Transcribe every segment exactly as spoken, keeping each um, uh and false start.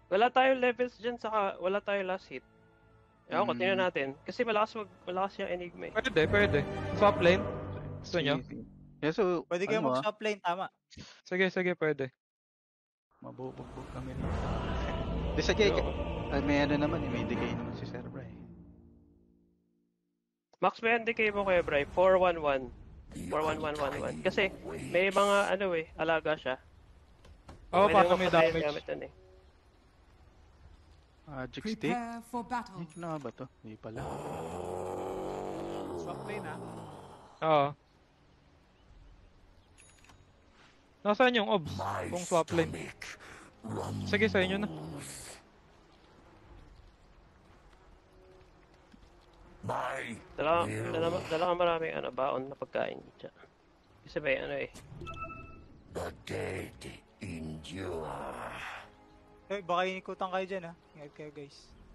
Wala tayong levels dyan, saka wala tayong last hit. Ewan ko, Mm. tingnan natin. Kasi malakas, mag, malakas yung Enigma eh. Pwede, pwede. Swap lane. Gusto nyo? Yeah, so, Pwede kayo ano, ah, mag-swap lane, tama. Sige, sige, pwede. mabubugbog kami rin. Di sige, ay, may ano naman, eh, may decay naman si Sir Bray. Max ba yung decay mo kuya Bray? four one one. four one one one one. Kasi may mga ano eh, alaga siya. Oo, Pwede para mo may patayin damage. gamit nun eh. Magic stick? Prepare for battle. Ano nga ba to? Hindi pala. Swap lane ha. Oo. Nasaan yung obs? Kung swap lane. Sige, sa inyo na. Dala, dala, dala ka maraming ano, baon na pagkain dyan. Kasi may ano eh. The dead endure. Eh, baka inikutan kayo dyan, ha? Ingat kayo, guys.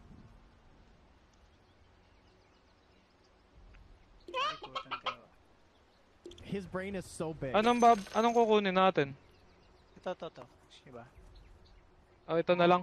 Inikutan kayo. His brain is so big. Anong bab anong kukunin natin? Ito, ito, ito. Diba? Oh, ito na lang.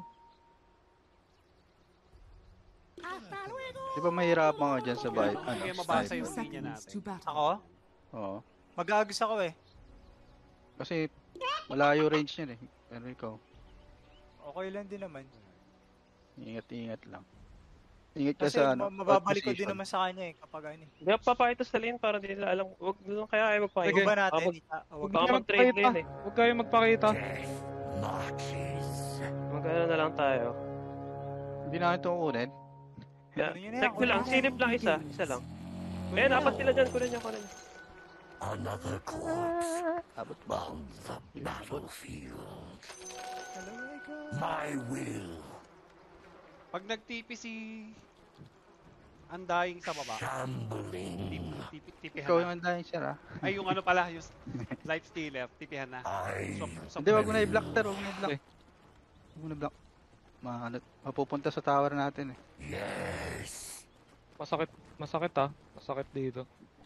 Di ba mahirapan ka dyan sa bahay? Ano, Kaya mabasa sniper? yung linya Seconds natin. to battle. Ako? Oo. Mag-aagis ako eh. Kasi, malayo range niyan eh. Pero ikaw, Okay lang din naman. ingat-ingat lang. Ingat ka Kasi sa ano, ma- mababalik ko din position. naman sa kanya eh, kapag ano eh. Hindi ako papakita sa lane para di nila alam. Huwag lang kaya kayo magpakita. Sige. Huwag ba natin? Baka mag- Ah, Huwag Huwag Baka kayo mag-trade magpakita. lane eh. Huwag kayo magpakita. Marches. Mag-ano na lang tayo. Hindi na ito kukunin. Yeah. Ano yun eh, Check ko lang, silip lang isa. Isa lang. Eh, dapat sila dyan. Kunin niyo, kunin niyo. Another corpse Abot ba? on the battlefield. Hello, my God. My will Pag nag-T P si Undying sa baba, shambling. tipi, tipihan Ikaw na. yung andahin siya ha. Ay, yung ano pala, yung life stealer, tipihan na. I Swap, swap. Hindi, wag mo na i-block ter, wag mo na i-block. Okay. Wag mo na block. Ma ano, mapupunta sa tower natin eh. yes. Masakit, masakit ah. Masakit dito.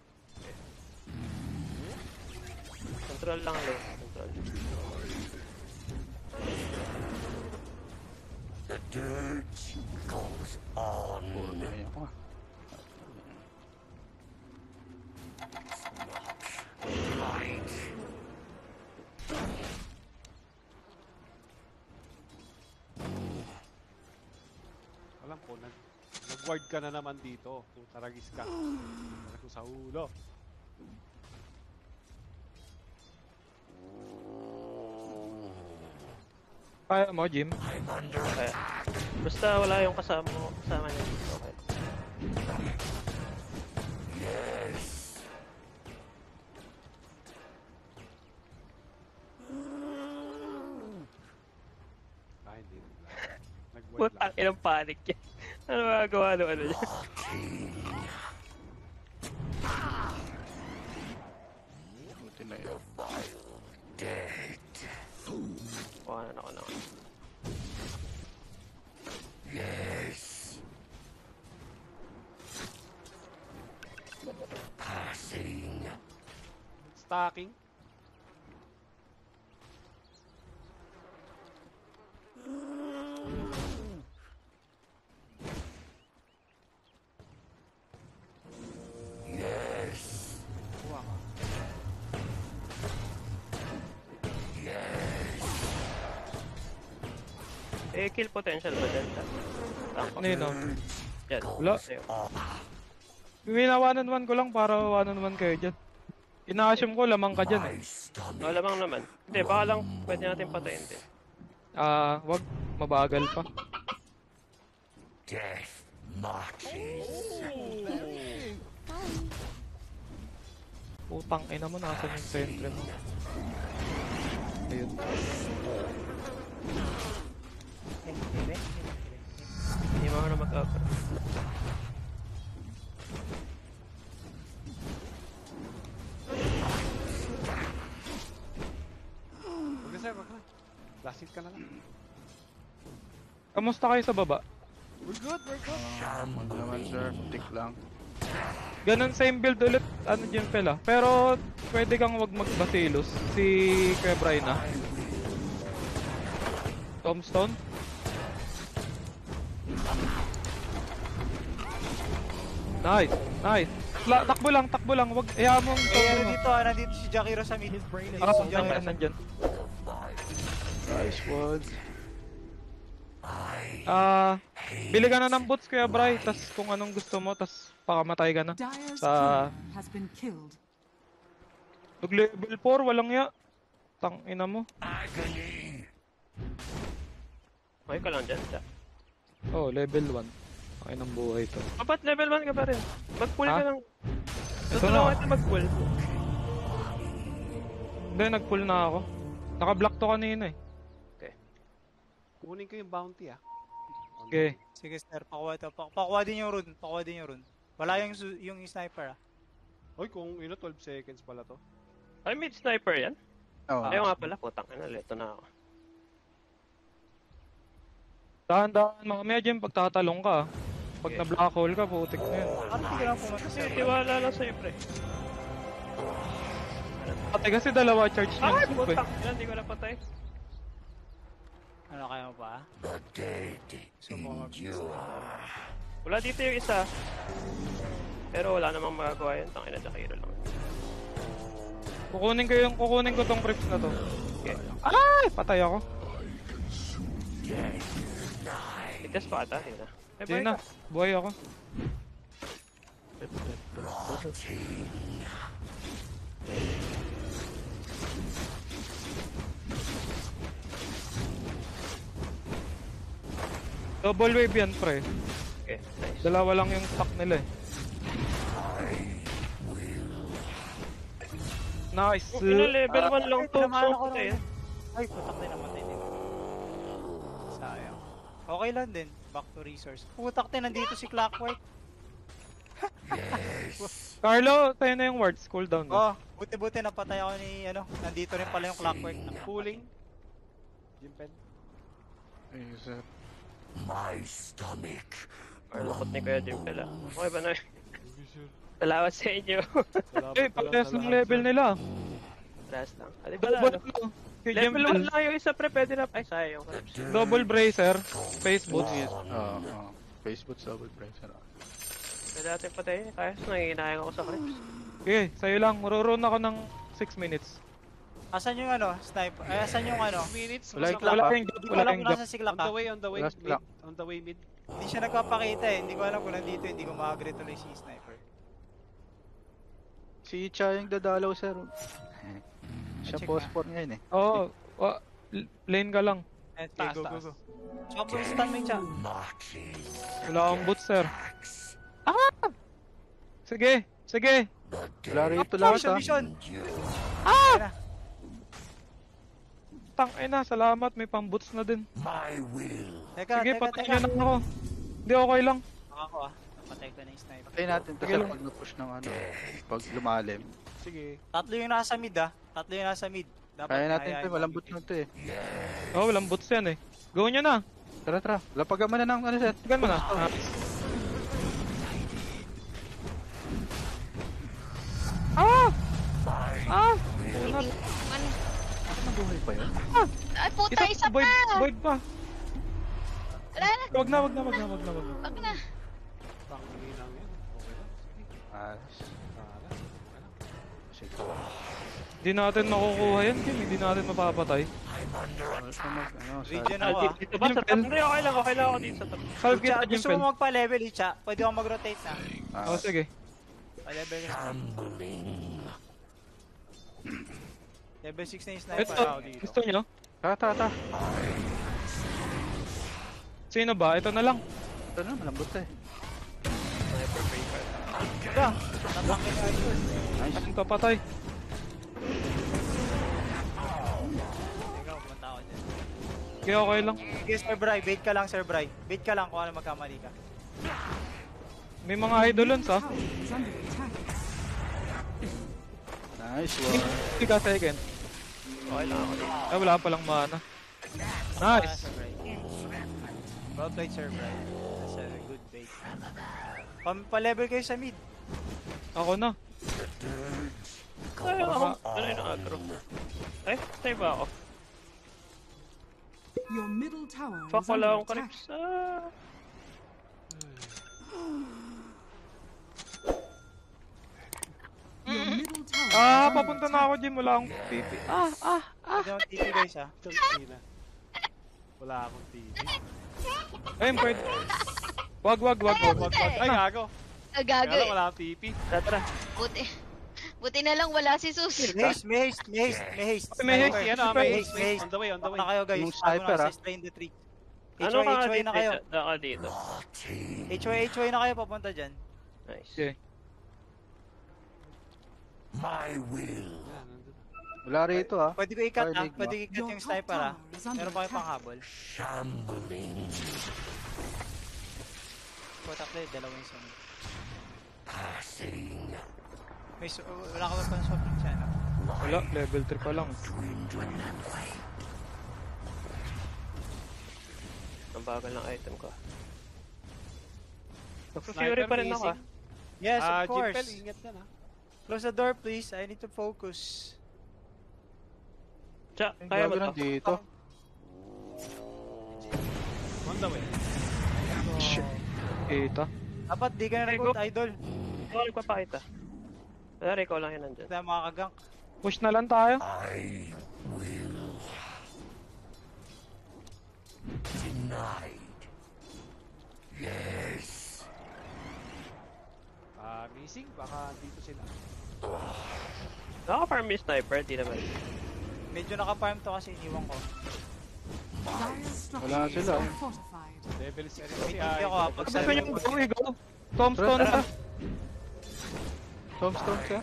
Control lang lang. Control. The dirt goes on. Ayun ako ah. Light. Alam ko, nag, nag-ward ka na naman dito. Kung taragis ka. Tarag ko sa ulo. Kaya mo, Jim? Kaya. Basta wala yung kasama mo. Kasama niya. Okay. Yes. Ah, hindi. Nag-ward Putang lang. inang panic yan. Ano magagawa ano ano niya? Buti na yun. Dead. Kuha na ako na ako. Yes. Passing. Stacking. Yes. Kuha ka. Eh, kill potential ba dyan? Tama. Ano yun oh? Yan. Wala. Sa'yo. Wina one on one ko lang para one on one kayo dyan. Ina-assume ko lamang ka dyan eh. My stomach. Malamang naman. Hindi, baka lang pwede natin patayin din. Ah, wag. Mabagal pa. Death marches. Putang ina mo, nasan yung sentry mo? Ayun. Hindi mo na mag-upper. Huwag na sir, wag na. Last hit ka na lang. Kamusta kayo sa baba? We're good, we're good. Wag naman sir, tick lang. Ganun same build ulit, ano dyan pala. Pero pwede kang wag mag-Bacillus. Si Kuya Brian na. Tombstone? Nice, nice. La takbo lang, takbo lang. Wag, ayaw mong Eh, solo ano mo. dito, ah, nandito si Jakiro sa mid. His brain is Ah, so Diyan, nandyan, bad. nandyan. Nice one. Ah, bili ka na ng boots Kuya Bry, tas kung anong gusto mo, tas pakamatay ka na. Dyer's Sa turret has been killed. pag level four, walang ya. Tang ina mo. Okay ka lang dyan, siya. Oh, level one. Okay ng buhay to. Oh, ba't level one ka pa rin? Mag-pull ka Ha? lang. Ito Tutulungan na. kita mag-pull. Hindi, nag-pull na ako. Naka-block to kanina eh. Kunin ko yung bounty ah. Okay. Sige sir, pakuha ito. Pa pakuha din yung rune. Pakuha din yung rune. Wala yung, su- yung sniper ah. Oy, kung ino, twelve seconds pala to. Ay, mid sniper yan? Oh, Ayaw nga pala, putang ina, leto na ako. Dahan-dahan, mamaya dyan pagtatalong ka. ah. Pag Okay. na-black hole ka, putik na yun. Ano hindi ka lang pumunta Kasi sir? tiwala lang sa'yo, pre. Ate kasi dalawa charge niyan. Ay, Sup, eh. putang ina, hindi ko napatay. Ano kaya mo pa? The dead endure. Wala dito yung isa. Pero wala namang magagawa yun, tangina, Jakiro lang. Kukunin ko yung, kukunin ko tong creeps na to. Okay. Ay! Patay ako. Itas pa ata, yun na. Eh, Hindi bye na. ka. Buhay ako. Double wave yan, pre. Okay, nice. Dalawa lang yung stack nila eh. Nice. Oh, ina, level one lang to. tinamaan So, ako patay, ng- ah. Ay, putak din naman din. Sayang. Okay lang din. Back to resource. Putak din, nandito si Clockwork. Carlo, tayo na yung wards. Cool down na. Oh, buti-buti napatay ako ni, ano, nandito rin pala yung Clockwork. Pulling. Jimpen. Ayun, sir. My stomach. Or lukot ni Kuya Jim pala. Okay ba na? Salamat sa inyo. Eh, parehas lang level nila. Last lang. Adi pala, Double ano? lang. Kay Level Jempel. one lang yung isa, pre. Pwede na. Ay, sayang yung clips. Double bracer. Face boots. Yes. Oo, oo. Facebook double pressure. Pwede natin patayin. Kaya nanginayang ako sa clips. Okay, sa'yo lang. Mururun ako ng six minutes. Asan yung ano, sniper? Ay, asan yung ano? Minutes. Wala Wala yung Wala pa. kayong job. Hindi ko Wala alam kayong kung job. nasa sigla On ka. the way, on the way, Last mid. block. On the way, mid. Hindi siya nagpapakita eh. Hindi ko alam kung nandito. Hindi ko ma-agree tuloy si sniper. Si Cha yung dadalaw, sir. Siya Check post na. for ngayon eh. Oo. Oh, lane ka lang. Eh, Taas, go, go, taas. go. Chop mo yung stun mo yung cha. Marches. Wala akong boots, sir. Axe. Sige, sige. Wala rito lahat Mission, ah. mission. Tang ina, salamat. May pang boots na din. My will. Teka, Sige, teka, patayin teka. nyo na ako. Hindi, okay lang. Ako ah. Patay ko na yung sniper. Patay natin to Sige sa lang. pag na-push ng ano. Pag lumalim. Sige. Tatlo yung nasa mid ah. Tatlo yung nasa mid. Dapat Kaya natin kaya to, yung malambot mabigay. na to eh. Oh, walang boots yan eh. Gawin nyo na. Tara, tara. Lapagan mo na ng ano, sir. Tagan mo na. Ah. Ah! Ah! Ano? Nabuhay pa yun. Ay, puta, isa void, pa! void pa. Wala na, Wag na, wag na, wag na, wag na, wag na. wag na. Pangili lang yan. Okay lang. Sige. Ayos. Tara. Sige. Hindi natin makukuha yan, Kim. Hindi natin mapapatay. Ayos na mag, ano, sa... Region ako Ah, ah. dito ba sa top? Hindi, okay lang, okay lang ako dito sa top. Salve Cha, kita, gusto Jimpel. mo magpa-level Icha? Pwede ako mag-rotate na. Ah, Oh, sige. Pa-level ka. Tumbling. Level six na yung sniper. Ito, Ako dito. gusto nyo? tara, tara, tara. Sino ba? Ito na lang. Ito na, malambot eh. Sniper paper. Ika, natangkin nga yun. Nice. Anong papatay? Teka, pumunta ako dyan. Okay, okay lang. Sige, Sir Bry. Bait ka lang, Sir Bry. Bait ka lang kung ano magkamali ka. May mga idolons ah. Is under attack. Nice one. Hindi ka second. Okay lang ako dito. Ay, wala palang mana. Ah, Nice. Sir Bry. Well played, Sir Bry. That's a good bait. Pa- Pa-level kayo sa mid. Ako na. Ay, ako. Ano yung agro? Ay, tayo ba ako? Your middle tower Fuck, is wala under akong attack. clips. Ah. Your middle tower Ah, is under papunta na ako, Jim. Wala akong T P. Ah, ah. Pwede akong T P guys ah. Tangina. Wala akong T V. Ayun, pwede. Wag, wag, wag, wag, wag. wag. Ay, gago. Ah, Kaya gago lang eh. wala akong T P. Tara. Buti. Buti na lang wala si Sus. May haste, may haste, may haste, may haste. Okay, may haste. Si ano, Sniper. may May haste, haste, may haste. On the way, on the Baka way. na kayo guys. Yung Bago sniper, na ah. sa Strain the Tree. Ano H Y, ka H Y dito? na kayo. Daka dito. H Y, H Y na kayo papunta dyan. Nice. Okay. My will. Yan, nandun. Wala rito ah. Pwede ko ikat ah. Rinig ba? Pwede ko ikat Your yung top sniper ah. tower is under Meron pa kayo attack. pang habol. Shambling. Putak na dalawang yung sunod. Passing. May su- wala ka ba pang swap ng channel? Wala, level three pa lang. Dwindling away. Ang bagal ng item ko. Sniper Fury pa rin ako ah. missing. Yes, Ah, of course. Jimpel, ingat ka na. Close the door please. I need to focus. Tsa, kaya mo Gago to. nandito. On the way. Kita. Dapat di ka na Hey, nag-ult, go. idol. Ikaw nagpapakita. Wala, ikaw lang yan nandyan. Hindi tayo makakagank. Push na lang tayo. I will. Denied. Yes. Ah, missing. Baka dito sila. Naka-farm yung sniper, di naman. Medyo naka-farm to kasi iniwan ko. Dire Wala structures sila. are fortified. Level six May kasi T P ako ah. Pag Gusto nyo go, go. Tombstone ka. Tombstone siya.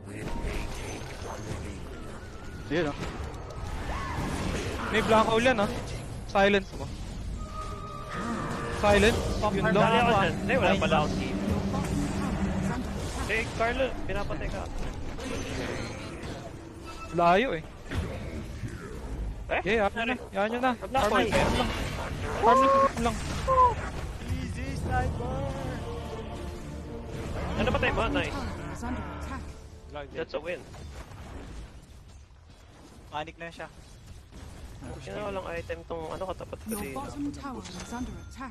Yun oh. May black hole yan ah. Silence mo. Silence? Yun Dali lang. ako dyan. Hindi, wala pala akong team. Your bottom tower is under attack. Eh, Carlo, pinapatay ka. Layo eh. Eh? Okay, yan nyo na. Yan nyo na. Black Farm hole. lang. Farm lang. Farm lang. Farm lang. Easy sniper! Ano patay mo? Bottom Nice. tower is under attack. Wala, hindi. That's a win. Panic na siya. Kaya walang item tong ano katapat ko Your dito. bottom tower is under attack.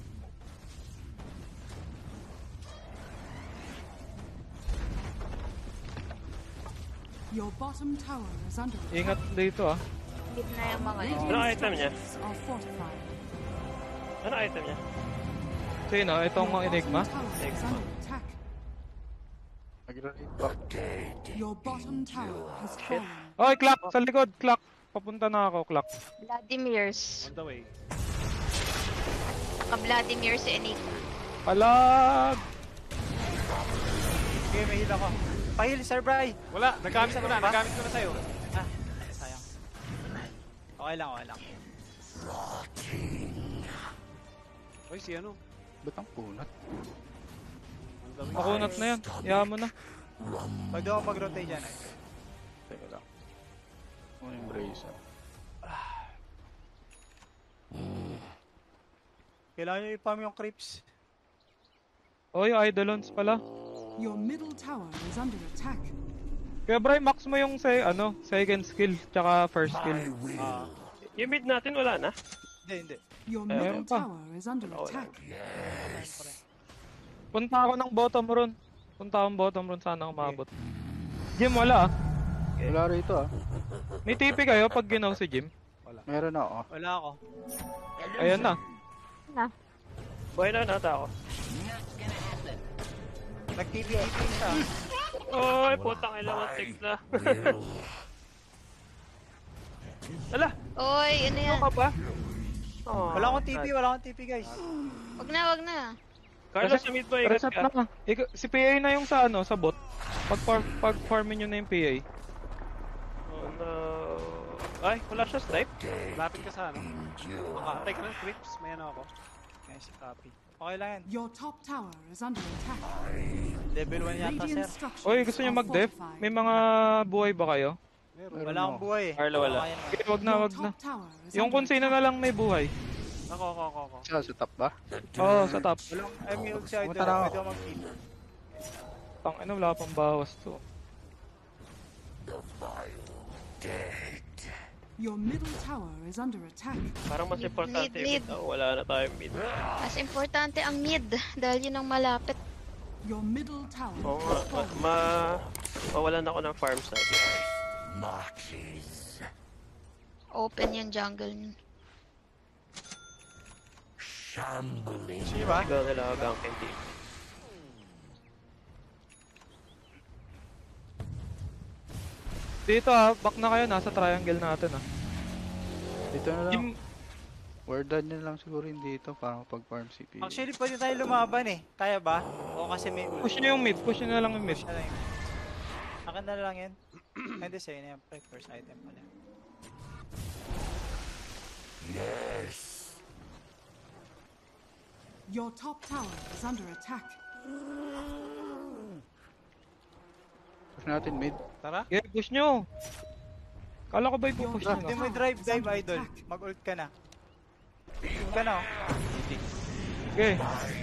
Your bottom tower is under attack. Ingat dito ah. Hit na yung mga yun. Ano item niya? Structures are fortified. Ano item niya? Sino? Itong mga enigma? Bottom tower is under attack. Nag-rate back. Your bottom tower has fallen. Oy, clock! Sa likod, clock! Papunta na ako, clock. Vladimir's. On the way. Naka-Vladimir si Enigma. Palag! Sige, may heal ako. Pahil, Sir Bry! Wala, nagamit ko na. Nagamit ko na sa'yo. Ah, sayang. Okay lang, okay lang. Oy, si ano? Ba't ang punat? On the way. Makunat na yan. Iyahan mo na. Pwede ako mag-rotate dyan eh. Teka lang. Ano yung brace ah? Kailangan nyo i-farm yung creeps. Oy, idolons pala. Your middle tower is under attack. Kaya Bray, max mo yung say, ano, second skill, tsaka first My skill. will. Ah, Yung mid natin wala na. hindi, hindi. Your Eh, middle pa. tower is under Wala, wala. attack. Punta ako ng bottom run. Punta akong bottom run, sana ako maabot. Jim, wala ah. Wala rito ah. May T P kayo pag ginaw si Jim? Meron ako. Wala ako. Ayan na. Buhay na nata ako. Nag-T P T P siya. Oy, putang ina mo tick na. Will. Ala, Oy, ano yan? ano ka ba? Oh, Wala akong T P, wala akong T P guys. Wag na, wag na. Carlos, sa mid mo, ingat Reset ka. na. Ika, si P A na yung sa ano, sa bot. Pag, far, pag farmin nyo na yung P A. Oh no. Ay, wala siya snipe. Lapit ka sa ano. Patay ka ng creeps. May ano ako. Nice copy. Okay lang yan. Your top tower is under attack. Level one yata, sir. Radiant structures Oy, gusto nyo are mag-def? fortified. May mga buhay ba kayo? Meron. Meron Wala akong ako. buhay eh. Carlo, wala. Kaya naman. Okay, wag na, Your wag na. top tower is Yung under kung sino na lang may buhay. Ako, ako, ako, ako. Siya sa top ba? Oo, oh, sa top. Walang, I mean, si Idol, Pumunta na ako. pwede ako mag-keep. Tang ina, wala pang bawas to. The vile dead. Your middle tower is under attack. Parang mas Mid, importante mid, yung mid. mid. Oh, wala na tayong mid. Mas importante ang mid dahil yun ang malapit. Your middle tower Oo nga, has ma, fallen. ma mawalan ako ng farm side. marches. Open yung jungle niyo. Shambling. Sige ba? Ikaw nila hanggang hindi. Dito ah, back na kayo, nasa triangle natin ah. Dito na lang. Yung, Wardan nyo lang siguro yung dito para pag-farm C P. Actually, pwede tayo lumaban eh. Kaya ba? O kasi may ult. push nyo yung mid, push nyo na lang yung mid. Push na lang yun. Akin na lang yan. Hindi sa'yo na yan. pre, First item pala. Yes. Your top tower is under attack. Push natin mid. Tara. Okay, push nyo. Kala ko ba ipupush nyo Hindi na? mo drive dive idol. Mag-ult ka na. Ult ka na oh. Okay.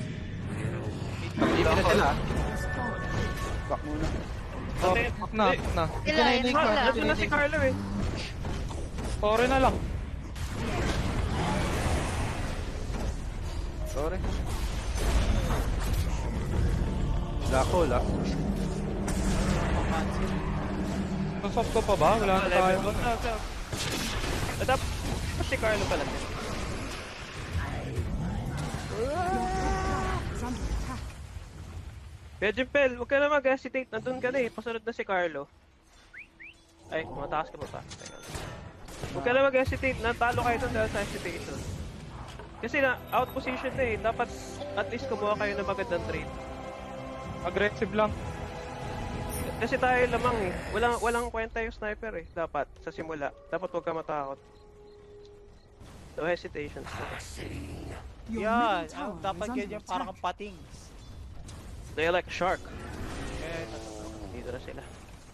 Dito na sila. Has fallen. Back muna. Oh, back na, back na. Sila, yun sila. Ito na si Carlo eh. Sorry na lang. Sorry. Lako, lako. Nasop ko pa ba? Wala na tayo. Ito, si Carlo pala. Is under attack. Vegempel, huwag ka na mag-hesitate. Nandun ka na eh. Pasunod na si Carlo. Ay, matakas ka pa pa. Teka. Huwag ka na mag-hesitate. Natalo kayo dun dahil sa hesitation. Kasi na, out position na eh. Dapat at least kumuha kayo ng magandang trade. Aggressive lang. Kasi tayo lamang eh. Walang, walang kwenta yung sniper eh. Dapat, sa simula. Dapat huwag ka matakot. No hesitations. Your Yan. middle Ah, tower dapat is under ganyan parang attack. pating. They like a shark. Eh, Dito na sila.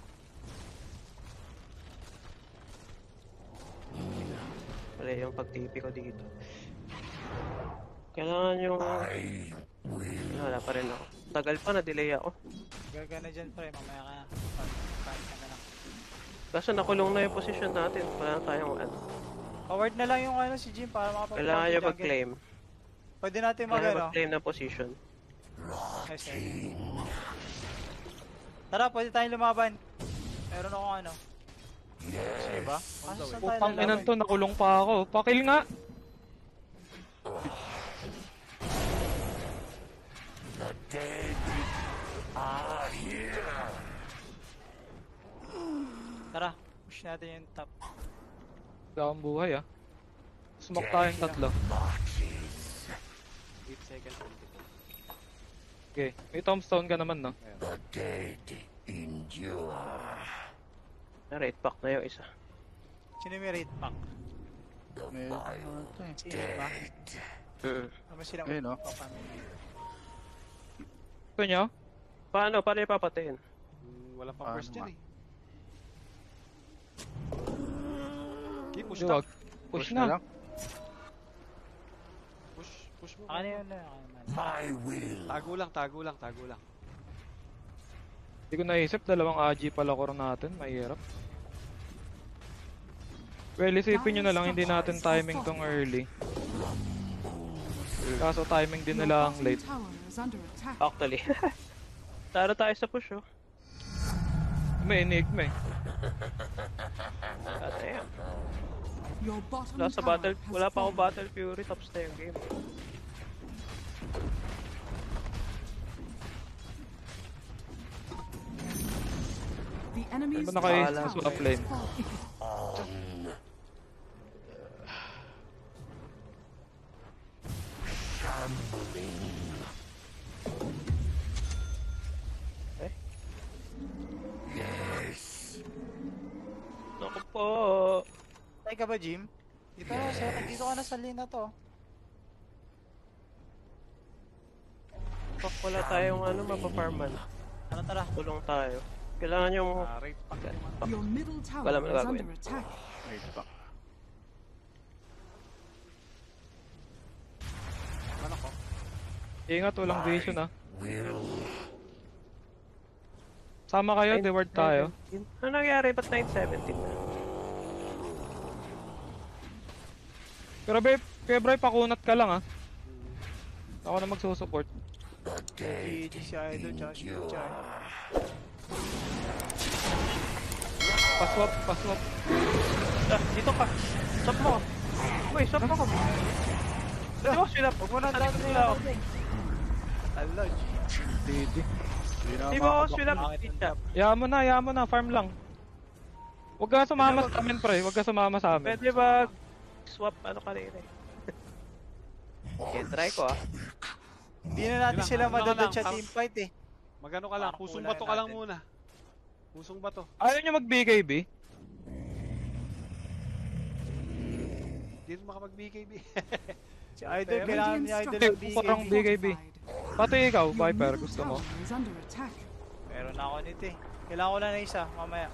Wala yung pag-tipi ko dito. Kailangan yung... I will. Wala pa rin ako. Tagal pa, na-delay ako. gaga na dyan pre. Mamaya ka na. Kain ka na lang. Kaso nakulong na yung position natin. Wala na tayong ano. Forward na lang yung ano si Jim para makapag- Kailangan nyo jungle. mag-claim. Pwede natin mag Kailangan ano. mag-claim ng position. Yes, sir. Tara, pwede tayong lumaban. Meron ako ano. Sige ba? Ano saan tayo Putang lalaban? inan to, nakulong pa ako. Pakil nga. The dead are here. Tara, push natin yung top. Wala akong buhay ah. Smoke tayong tatlo. Marches. eight seconds. Okay, may tombstone ka naman no? The dead endure. Na-rate pack na yung isa. Sino may raid pack? The May vile ano to eh. Sino ba? Mm. Ano silang Ayun, oh. papamili? Gusto nyo? Paano? Paano ipapatayin? Mm, wala pang Paano first nga? yun eh. Okay, push Hindi, na. wag. Push Push na na. lang. Push, push mo. Ano yun na? Ano man. My will. Tago lang, tago lang, tago lang. Hindi ko naisip, dalawang A G pala core natin. Mahirap. Well, isipin nyo na lang, hindi natin timing tong early. Kaso timing din Your nila ang bottom late. tower is under attack. Actually. Tara tayo sa push oh. May enigma eh. God damn. Your bottom Wala sa tower battle, has wala pa ako fallen. Battle Fury, tapos na yung game. The enemy's Ano ba nakaisip top sa tower top lane? has fallen. On. Shambling. Eh? Yes. Naku po. Tay ka ba, Jim? Dito na, sir. Dito ka na sa lane na to. Fuck, wala tayong ano, mapafarman. Ano tara? Tulong tayo. Kailangan yung... Ah, right pack naman. Your middle tower Wala mo is nagagawin. under attack. Wait back. Ano ko? Ingat, walang vision ah. Will. Sama kayo, nine reward tayo. seventeen. Ano nangyari? Ba't nine seventeen na? Pero be, Kuya Bray, pakunat ka lang ah. Ako na magsusupport. G G si Idol, tsaka si Char. Paswap, paswap. Ah, dito ka. Stop mo. Uy, stop mo ko. Di ba sila? Huwag mo na Sa dami likod na nila ako. Hello, G. Didi. Hindi na Di ba ako makakabak- sila? Bakit ang Tita. Hayaan mo na, hayaan mo na, farm lang. Huwag ka sumama sa amin, pre. Huwag ka sumama sa amin. Pwede ba swap ano kanina eh? Okay, try ko ah. Hindi na natin Lang, sila ano ka madadad lang, sa parang- teamfight eh. Magano ka lang, Parang pusong kulang bato ka lang natin. muna. Pusong bato. Ayaw nyo mag-B K B? Hindi rin makapag-B K B. Si Idol, kailangan ni Idol Radiant ng B K Parang B. B K B. Pati ikaw, Your Viper, middle gusto mo? tower is under attack. Meron na ako nito eh. Kailangan ko lang na isa, mamaya.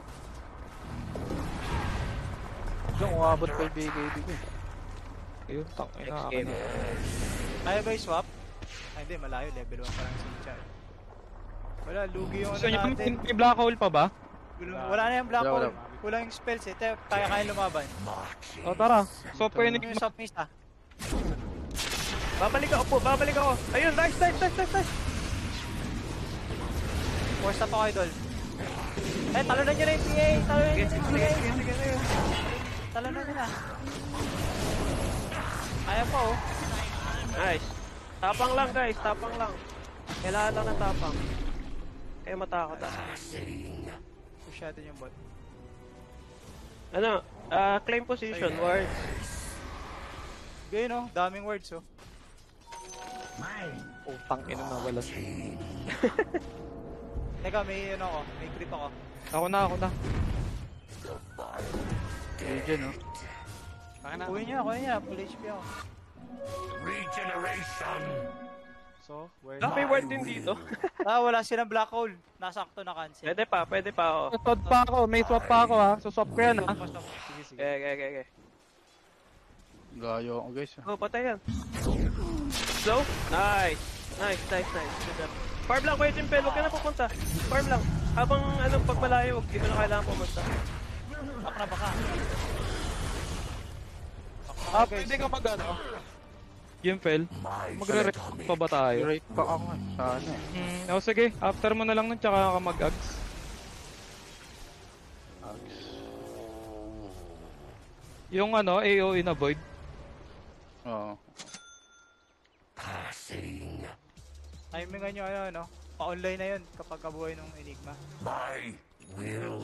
Diyan, umabot pa yung B K B ko eh. Ayun, tang ina Next akin. game. Kaya ba i-swap? Ay hindi, malayo. Level one pa lang si Char. Wala, lugi yung Gusto ano nyo, natin. may black hole pa ba? Wala, wala na yung black Wala, hole. Kulang yung spells eh. Tayo, tayo kaya lumaban. O tara, swap ko yun. Ano yung swap mista? Babalik ako po, babalik ako. Ayun, nice, nice, nice, nice, nice. Force up ako, Idol. Eh, talunan nyo na yung P A! Talunan nyo Sige, na yung sige, P A! sige, sige, sige. Talunan nyo na. Kaya pa oh. Nice. Tapang lang guys, tapang lang. Kailangan lang ng tapang. Kaya matakot ah. Push natin yung bot. Ano, ah, claim position, ward. Gayun oh, daming words oh. Putang ina na wala. Teka, may ano ako, may creep ako. Ako na, ako na. Legion, no? Baka na. Kuhin niya, kuhin niya, full H P ako. Regeneration. So, where Ah, may ward din dito. Ah, wala silang black hole. Nasakto na cancel. Pwede pa, pwede pa ako. Swap pa ako, may swap pa ako ha. So swap ko yan ha. Sige, sige. Okay, okay, okay, okay. Gayo ako guys. ah. Oh, patay yan. So, nice. Nice, nice, nice. Good job. Farm lang, Kuya Jimpel. Huwag ka na pupunta. Farm lang. Habang anong pag malayo, huwag di mo na kailangan pumunta. Baka na baka. Ah, pwede ka mag ano? Gimpel, magre-rest pa ba tayo? Rate pa ako eh. Sana eh. Hmm, o sige, after mo na lang nun tsaka ka mag-ags. Ags. Yung ano, A O in a void. Oo. Passing. Timingan nyo ano, ano. Pa-online na yun kapag kabuhay ng Enigma. My will.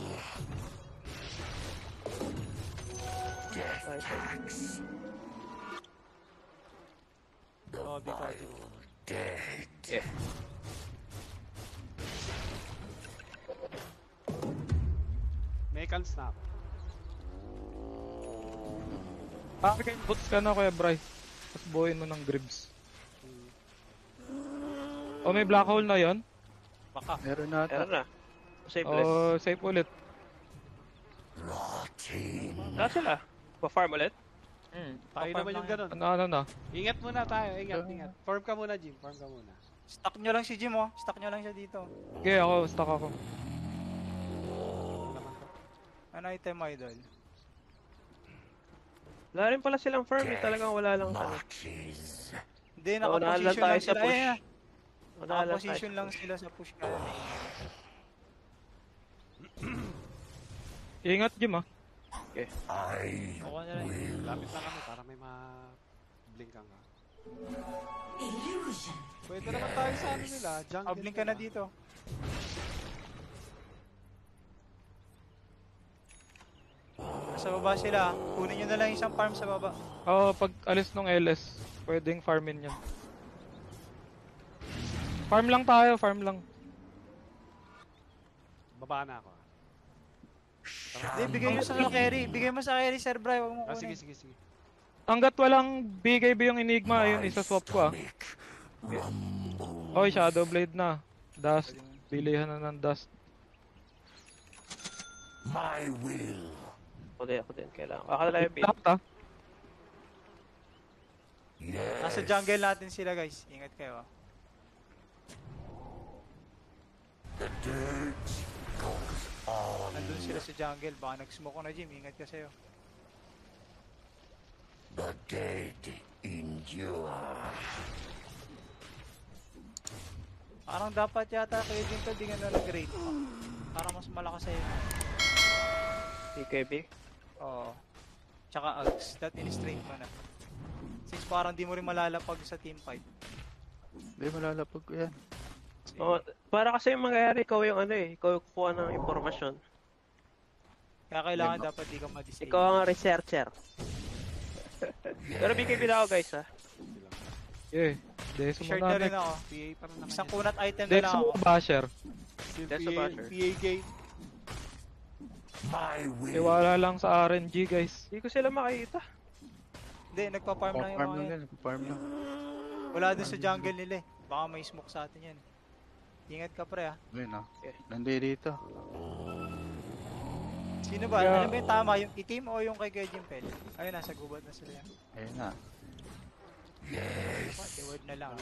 Death Nice. tax. The Oh, dito, vile dead. Yeah. May can snap. Ah, kayo boots ka na Kuya Bry. Tapos buuin mo ng gribs. O may black hole na yon. Baka. Meron na Meron ata. na. Save less. O safe ulit. Rotting. Saan sila? Pa-farm ulit? Hmm. Tayo naman yung ganun. Ano ano na? Ingat muna tayo, ingat, ingat. Form ka muna, Jim. Form ka muna. Stuck nyo lang si Jim oh. Stuck nyo lang siya dito. Okay, ako, stuck ako. Ano naman to? Ano item Idol? Wala rin pala silang farm eh. Talagang wala lang ano. Marches. Hindi, Oo, naka-position nahalan tayo lang sa sila. push. Ayan, Wala lang naka-position lang sila sa push ka. Ingat Jim ah. I Kuha na lang. Lapit lang kami para may ma-blink ka nga. Pwede naman tayo sa ano nila, jungle. Ah, blink ka na dito. Nasa baba sila. Kunin nyo na lang isang farm sa baba. Oo, pag alis ng L S, pwedeng farmin yan. Farm lang tayo, farm lang. Baba na ako. ah. Hindi, bigay mo sa carry. Bigay mo sa carry, Sir Bry. Huwag mo Ah, kunin. sige, sige, sige. Hanggat walang B K B yung Enigma, ayun, isa swap ko ah. Oy, Shadow Blade na. Dust. Bilihan na ng dust. my will. Ako din, ako din. Kailangan. Baka na lang yung pin. Lahat ah. Yes. Nasa jungle natin sila, guys. Ingat kayo. ah. The dirt goes on. Nandun sila sa jungle. Baka nag-smoke ko na, Jim. Ingat ka sa'yo. The dead endure. Parang dapat yata kayo din to, di nga na nag-rate. Parang mas malakas sa'yo. T K B. Oo. Tsaka Ags, that in-straight mo na. Since parang di mo rin malalapag sa team fight. Hindi, malalapag ko yan. Oh, para kasi yung mangyayari, ikaw yung ano eh, ikaw yung kukuha ng impormasyon. Kaya kailangan dapat di ka ma-disable. Ikaw ang researcher. Pero B K B na ako guys ha. Yeah. Deso Shirt mo na na rin ako. P A pa rin naman Isang yan. kunat item na lang Deso ako. mo basher. That's a P A, basher. P A gate. My will. Iwala lang sa R N G guys. Hindi ko sila makita. Hindi, nagpa-farm lang yung Farm mga lang yan. yan, farm lang. Wala dun sa jungle nila eh. Baka may smoke sa atin yan. Ingat ka pre ah. Ayun ah. Nandito dito. Sino ba? Yeah. Ano ba yung tama? Yung itim o yung kay Kuya Jimpel? Ayun, nasa gubat na sila yan. Ayun na. Keyword na lang.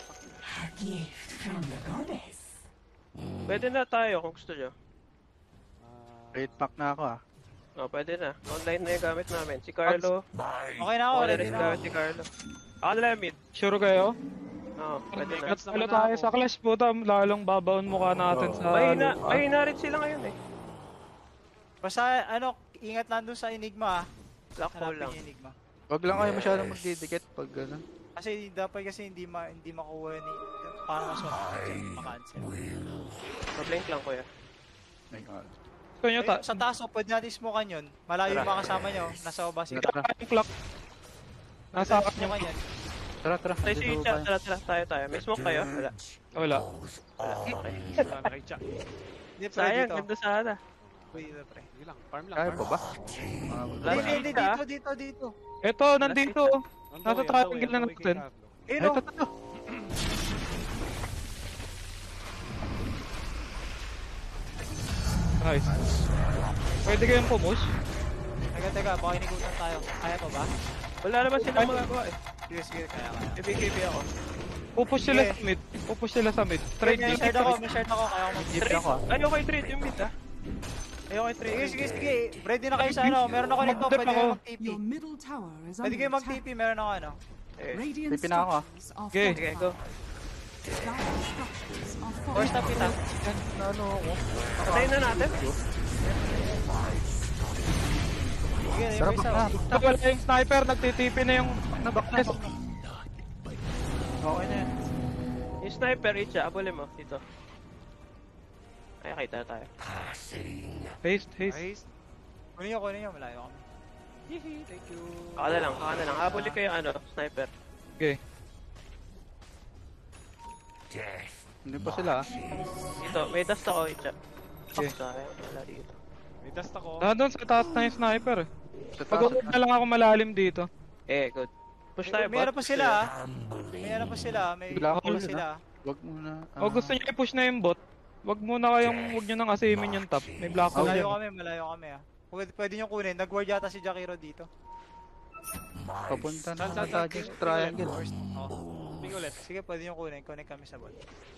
Pwede na tayo kung gusto nyo. Ah, Rate pack na ako ah. Oh, pwede na. Online na yung gamit namin. Si Carlo. My Okay na ako, Okay, ready rin na ako. gamit si Carlo. Ako na lang mid. Sure kayo? Oo, pwede na. At wala tayo sa clash puta, lalong babaon mukha natin Oo. sa... Mahina, ano, mahina rin sila ngayon eh. Basta ano, ingat lang dun sa Enigma ah. Black hole Hanapin lang. yung Enigma. Wag lang kayo masyadong magdidikit pag ano. Kasi dapat kasi hindi ma hindi makuha ni parang mas maka-cancel. Problink lang kuya. My God. Gusto nyo ta... Sa taas, oh, pwede natin smokean yun. Malayo yung mga kasama nyo. Nasa baba si Tara, tara. Yung clock. Nasa akin yung... smokean yan. Tara, tara. Tayo si Nandito Icha. tayo. Tara, tara, tayo tayo. May smoke kayo? Wala. Wala. Sana kay Cha. Hindi, pre, Sayang, dito. ganda sana. Dito, pre. Sige lang, farm lang. Kaya farm. pa ba? Wala Mga Hindi, na. ba? hindi, dito, dito, dito. Eto, nandito. On the Nasa way, on the triangle way, na on the way kay natin. Carlo. Eh, Eto, no. to. Nice. Pwede kayong pumush? Teka, teka, baka inigutan tayo. Kaya pa ba? Wala naman silang magagawa eh. Sige, sige, kaya, kaya. B K B ako. Pupush sila Sige. sa mid. Pupush sila sa mid. Trade, Trade may deep. shard ako, may shard ako, kaya ako mag Jeep ako ah. Ayoko kay trade yung mid ah. Ayoko kay trade. Sige, sige, sige. Ready na kayo sa ano. Meron ako nito, Mag-dip pwede ako. kayo mag-T P. Your middle tower is Pwede under kayo attack. mag-T P, meron ako ano. Eh, Radiant Tipi na ako, ah. structures are Okay. sige, go. fortified. Dire structures are First up kita. Ano ako? Patayin na natin. Sige, Tara, may isa. bak na. Ito wala yung sniper, nagtitipi na yung... Nabaknes. Okay na yan. Yung sniper, Icha, abulin mo. Dito. Ay, kita na tayo. Haste, haste. Nice. Kunin nyo, kunin nyo, malayo kami. Hihi, thank you. Baka na lang, baka na lang. Abulin ko yung ano, sniper. Okay. death. Hindi pa sila ah. Dito, may dust ako, Icha. Okay. Sayang, wala dito. May dust ako. Nandun sa taas na yung sniper eh. Sa taas. Pag-uwi na lang ako malalim dito. Eh, good. Push tayo, May ano bot. pa sila ah. May ano pa sila, may Black hole hole sila. Wag muna. ah. O gusto niyo i-push na yung bot, wag muna kayong, wag niyo nang asimin yung top. May black hole Malayo yan. kami, malayo kami ah. Pwede, pwede nyo kunin. Nag-ward yata si Jakiro dito. My Papunta na Saan, saan, tayo saan? sa triangle. Oh. Ping ulit. Sige, pwede nyo kunin. Connect kami sa bot.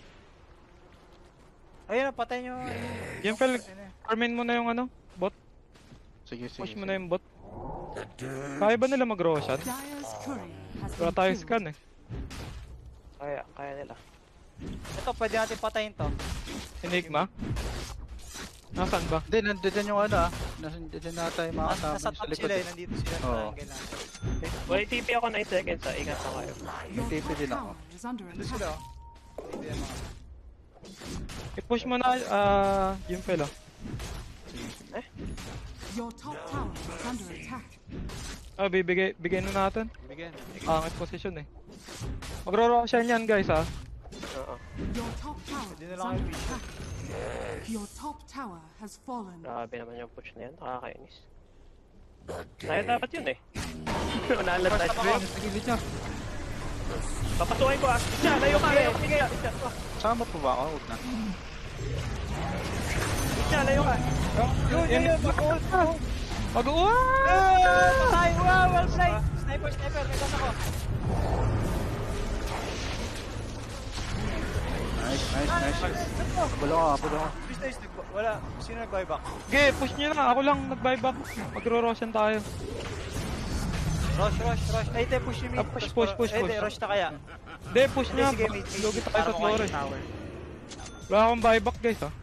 Ayun, patay nyo. Yan fel, Ayun eh. farmin mo na yung ano, bot. Sige, sige. Push mo sige. na yung bot. Kaya ba nila mag-roshan? Dire's courier has Wala been tayo killed. scan eh. Kaya, kaya nila. Ito, pwede natin patayin to. Enigma? Nasaan ba? Hindi, nandiyan yung ano ah. Nandiyan na tayo mga Nas- kasama Nasa sa top likod. sila eh. eh. Nandito sila. Oo. Triangle natin. Wala T P ako nine seconds ah. Ingat na kayo. Your T P top din ako. tower is under Nandito sila attack. oh. Dito yan mga. I-push mo na, ah, yung fel ah. Your top tower is under attack. Ah, bibigay, bigay na natin. Bigyan. Pangit position eh. Magro-roshan yan guys ah. Oo. Your top tower Hindi na is lang under kayo attack. Your top tower has fallen. Grabe naman yung push na yan. Nakakainis. the Tayo dead. dapat yun eh. Unalan tayo. First up Sa gilid niya. Papasukin ko ah. Icha, layo ka. Layo ka. Icha, Icha. Sama pa ba ako? Huwag na. Icha, layo ka. Yun, yun, yun. Mag-ult. Mag-uwa! Patay! Wow, well played! Sniper, sniper. May gas ako. Nice, nice, nice. Bulo ka, bulo ka. Nice, nice. Nag- Wala. Sino nag-buyback? Okay, push nyo na. Ako lang nag-buyback. Magro-roshan tayo. Rush, rush, rush. Ay, te, push yung mid. Ah, push, push, push, Eh, push. di, rush na kaya. Hindi, push Hindi, niya. sige, mid, mid. Logi tayo Para sa makuha yung Flores. tower. Wala akong buyback guys ah.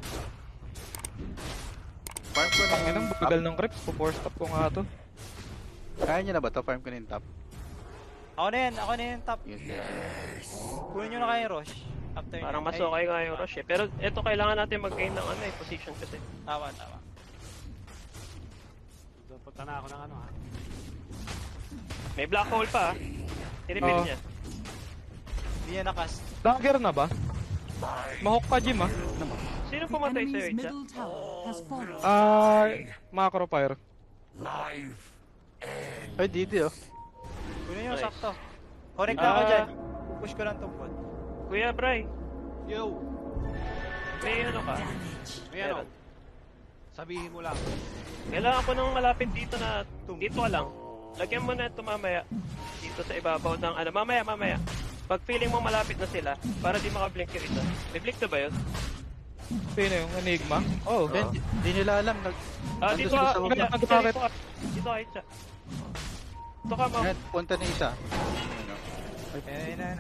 Farm ko na Ang inang bagal ng creeps. Po-four stop ko nga to. Kaya niya na ba to? Farm ko na yung top. Ako na yan, ako na yan top. Yes. Kunin nyo na kayo yung rush. After Parang nyo. mas Ay, okay nga yung rush eh. Pero ito kailangan natin mag-gain ng ano eh, position kasi. Tama, tama. So, punta na ako ng ano ha. May black hole pa ah. Tinipid Oo. niya. Hindi niya nakast. Dagger na ba? Mahok ka, Jim ah. Sino The pumatay sa'yo, enemy's Itza? middle tower has fallen. Ah, macro fire. Life Ay, Didi oh. Kunin nyo, Nice. sakto. Connect na ako Ah. dyan. Push ko lang tong pod. Kuya Bray, Yo! may ano ka? May ano? Sabihin mo lang. Kailangan ko nang malapit dito na dito ka lang. Lagyan mo na ito mamaya. Dito sa ibabaw ng ano. Mamaya, mamaya. Pag feeling mo malapit na sila, para di makablink yung isa. May blink na ba yun? Sino yung Enigma? Oh. Yan, di, di nila alam. Nag, Ah, nandun dito sila ka. sa Dito baba. ka. Dito ka. Dito ka, Itza. Dito ka, ma'am. Yan, punta na isa. Ayun, oh. Ayun, ayun, ayun.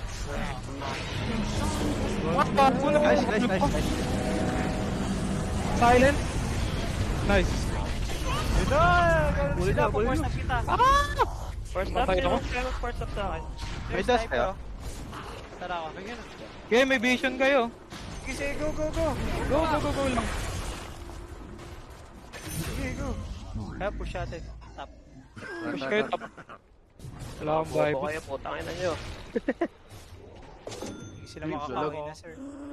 What? Bago na. Nice, nice, nice, nice. Silent. Nice. Yun na! Ganun sila, pupush na kita. First up, Patay sino ako. ang kaya mag-first up sa akin? May There's dash sniper, kaya? oh. Tara ako. Okay, may vision kayo. Sige, sige, go, go, go! Go, go, go, go lang. Sige, go! Kaya push natin. Top. Push kayo top. Wala akong Bobo buyback. kayo, putangin na nyo. Hindi sila Ay, makakawin vlog. na, sir.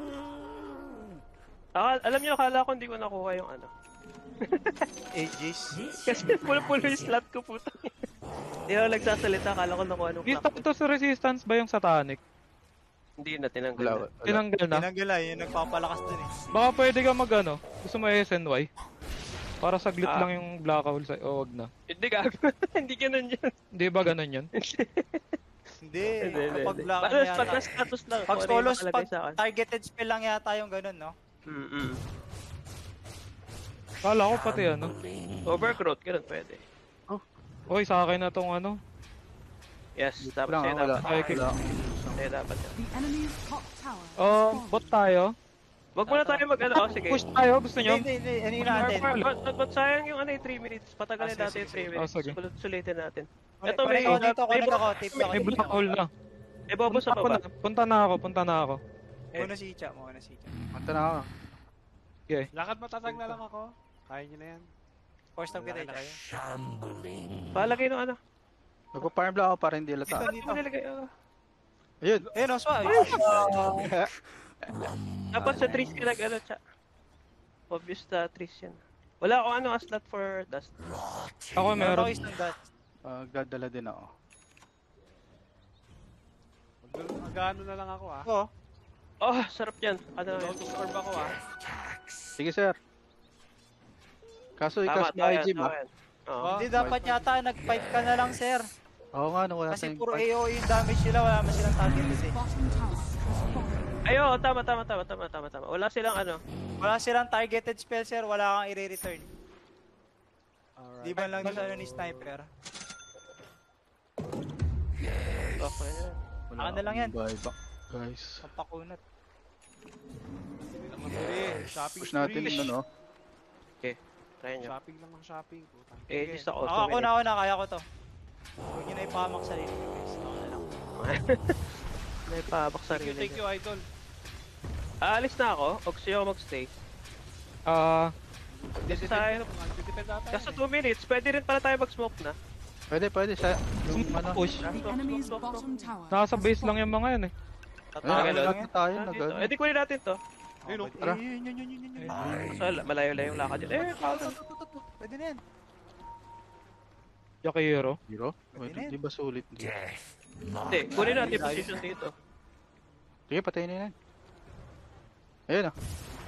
Ah, alam nyo, akala ko hindi ko nakuha yung ano. Aegis. Kasi pulo-pulo yung slot ko, putang. Hindi ako nagsasalita, akala ko nakuha nung Dito clock. ito sa resistance ba yung satanic? Hindi na, tinanggal Wala, na. wala. Tinanggal na. Tinanggal na, yun nagpapalakas dun eh. Baka pwede ka mag ano. Gusto mo S N Y? Para saglit Ah. lang yung black hole sa... Oh, wag na. Hindi gago. Hindi ganun yun. Hindi ba ganun yun? Hindi, Hindi, hindi, kapag hindi. black Pag na pag yata. status lang. Pag kung ano yung solos, nakalagay pag sa akin. targeted spell lang yata yung ganun, no? Mm-mm. Kala ko pati ano. Overgrowth, ganun pwede. Hoy, sa akin na tong ano. Yes, dapat Wala, sa'yo wala. dapat. Ay, kik- Wala. Sa'yo dapat yan. The enemy's top tower has Oh, fallen. bot tayo. Wag muna tayo mag-ano. Oh, sige. Push tayo, gusto nyo? Hindi, hindi, hindi, hindi Or- natin. or- Ba't ba't- ba't sayang yung ano yung three minutes? Patagalin Ah, sige, natin yung sige, three sige. minutes. Oh, sige. Sulit- Sulitin natin. Connect- Ito may... connect ako dito, may connect bo- ako, tip ako, May tip black ako. hole na. May bobo sa Punta, ako baba. na, punta na ako, punta na ako. Muna si Icha, muna si Icha. Punta na ako. Okay. Lakad matatag na lang ako. Kaya nyo na yan. Force time kita, Icha. shambling. Palagay nung ano. Nagpa-farm lang ako para hindi Dito, lata. dito. Ano nilagay? ah. Ayun. Eh, no, swag. Dapat sa trees ka nag ano, cha. Obvious na trees yan. Wala akong ano, a slot for dust. Ako Meron meron. ako ng dot. Uh, dadala din ako. Mag- Mag-ano na lang ako ah. Oo. Oh, sarap yan. Ano, Auto-storm ako ah. Sige, sir. Kaso tama, ikas tama na yan, I G tama ba? yan. Oo. Ah, Hindi dapat yata nag-fight ka na lang, sir. Oo nga, no, wala Kasi tayong puro A fight. O E yung damage nila, wala naman silang target Enemy's eh. bottom tower has fallen. Ayo, tama, tama, tama, tama, tama, tama. Wala silang ano. Wala silang targeted spell, sir. Wala kang i-return. alright. Di ba lang doon sa ano ni sniper? Okay na. Wala Akin na lang yan. akong buyback, guys. Papakunat. Sige, shopping Push natin spree. yun, no? Okay, try nyo. Shopping lang ng shopping. Puta. Eh, just ako. Ako, ako na, ako na. Kaya ko to. Huwag nyo na ipahamak sarili nyo, guys. Ako na lang. May pabak sa Thank you, thank you, idol. Aalis na ako. O gusto nyo ako magstay. Ah, Kasi sa akin, Depende ata kasi yan eh. two minutes, pwede rin pala tayo mag-smoke na. Pwede, pwede. Sa, yung ano, push. The enemy's bottom tower Nasa has base lang fallen. yung mga yan eh. ayun, Tagal lahat lang na tayo, Ah, nag dito. Eh, di kunin natin to. Ayun, oh. Tara. Yun, yun, yun, yun, yun, yun. So, malayo-layo yung lakad yun. Eh, Ito, ito, ito, ito. Pwede na yan. Yakiro. Hero? Pwede Wait, na yan. di ba sulit? Di? Death hindi. Kunin natin yung position dito. Sige, patayin na yan. Ayun, ah.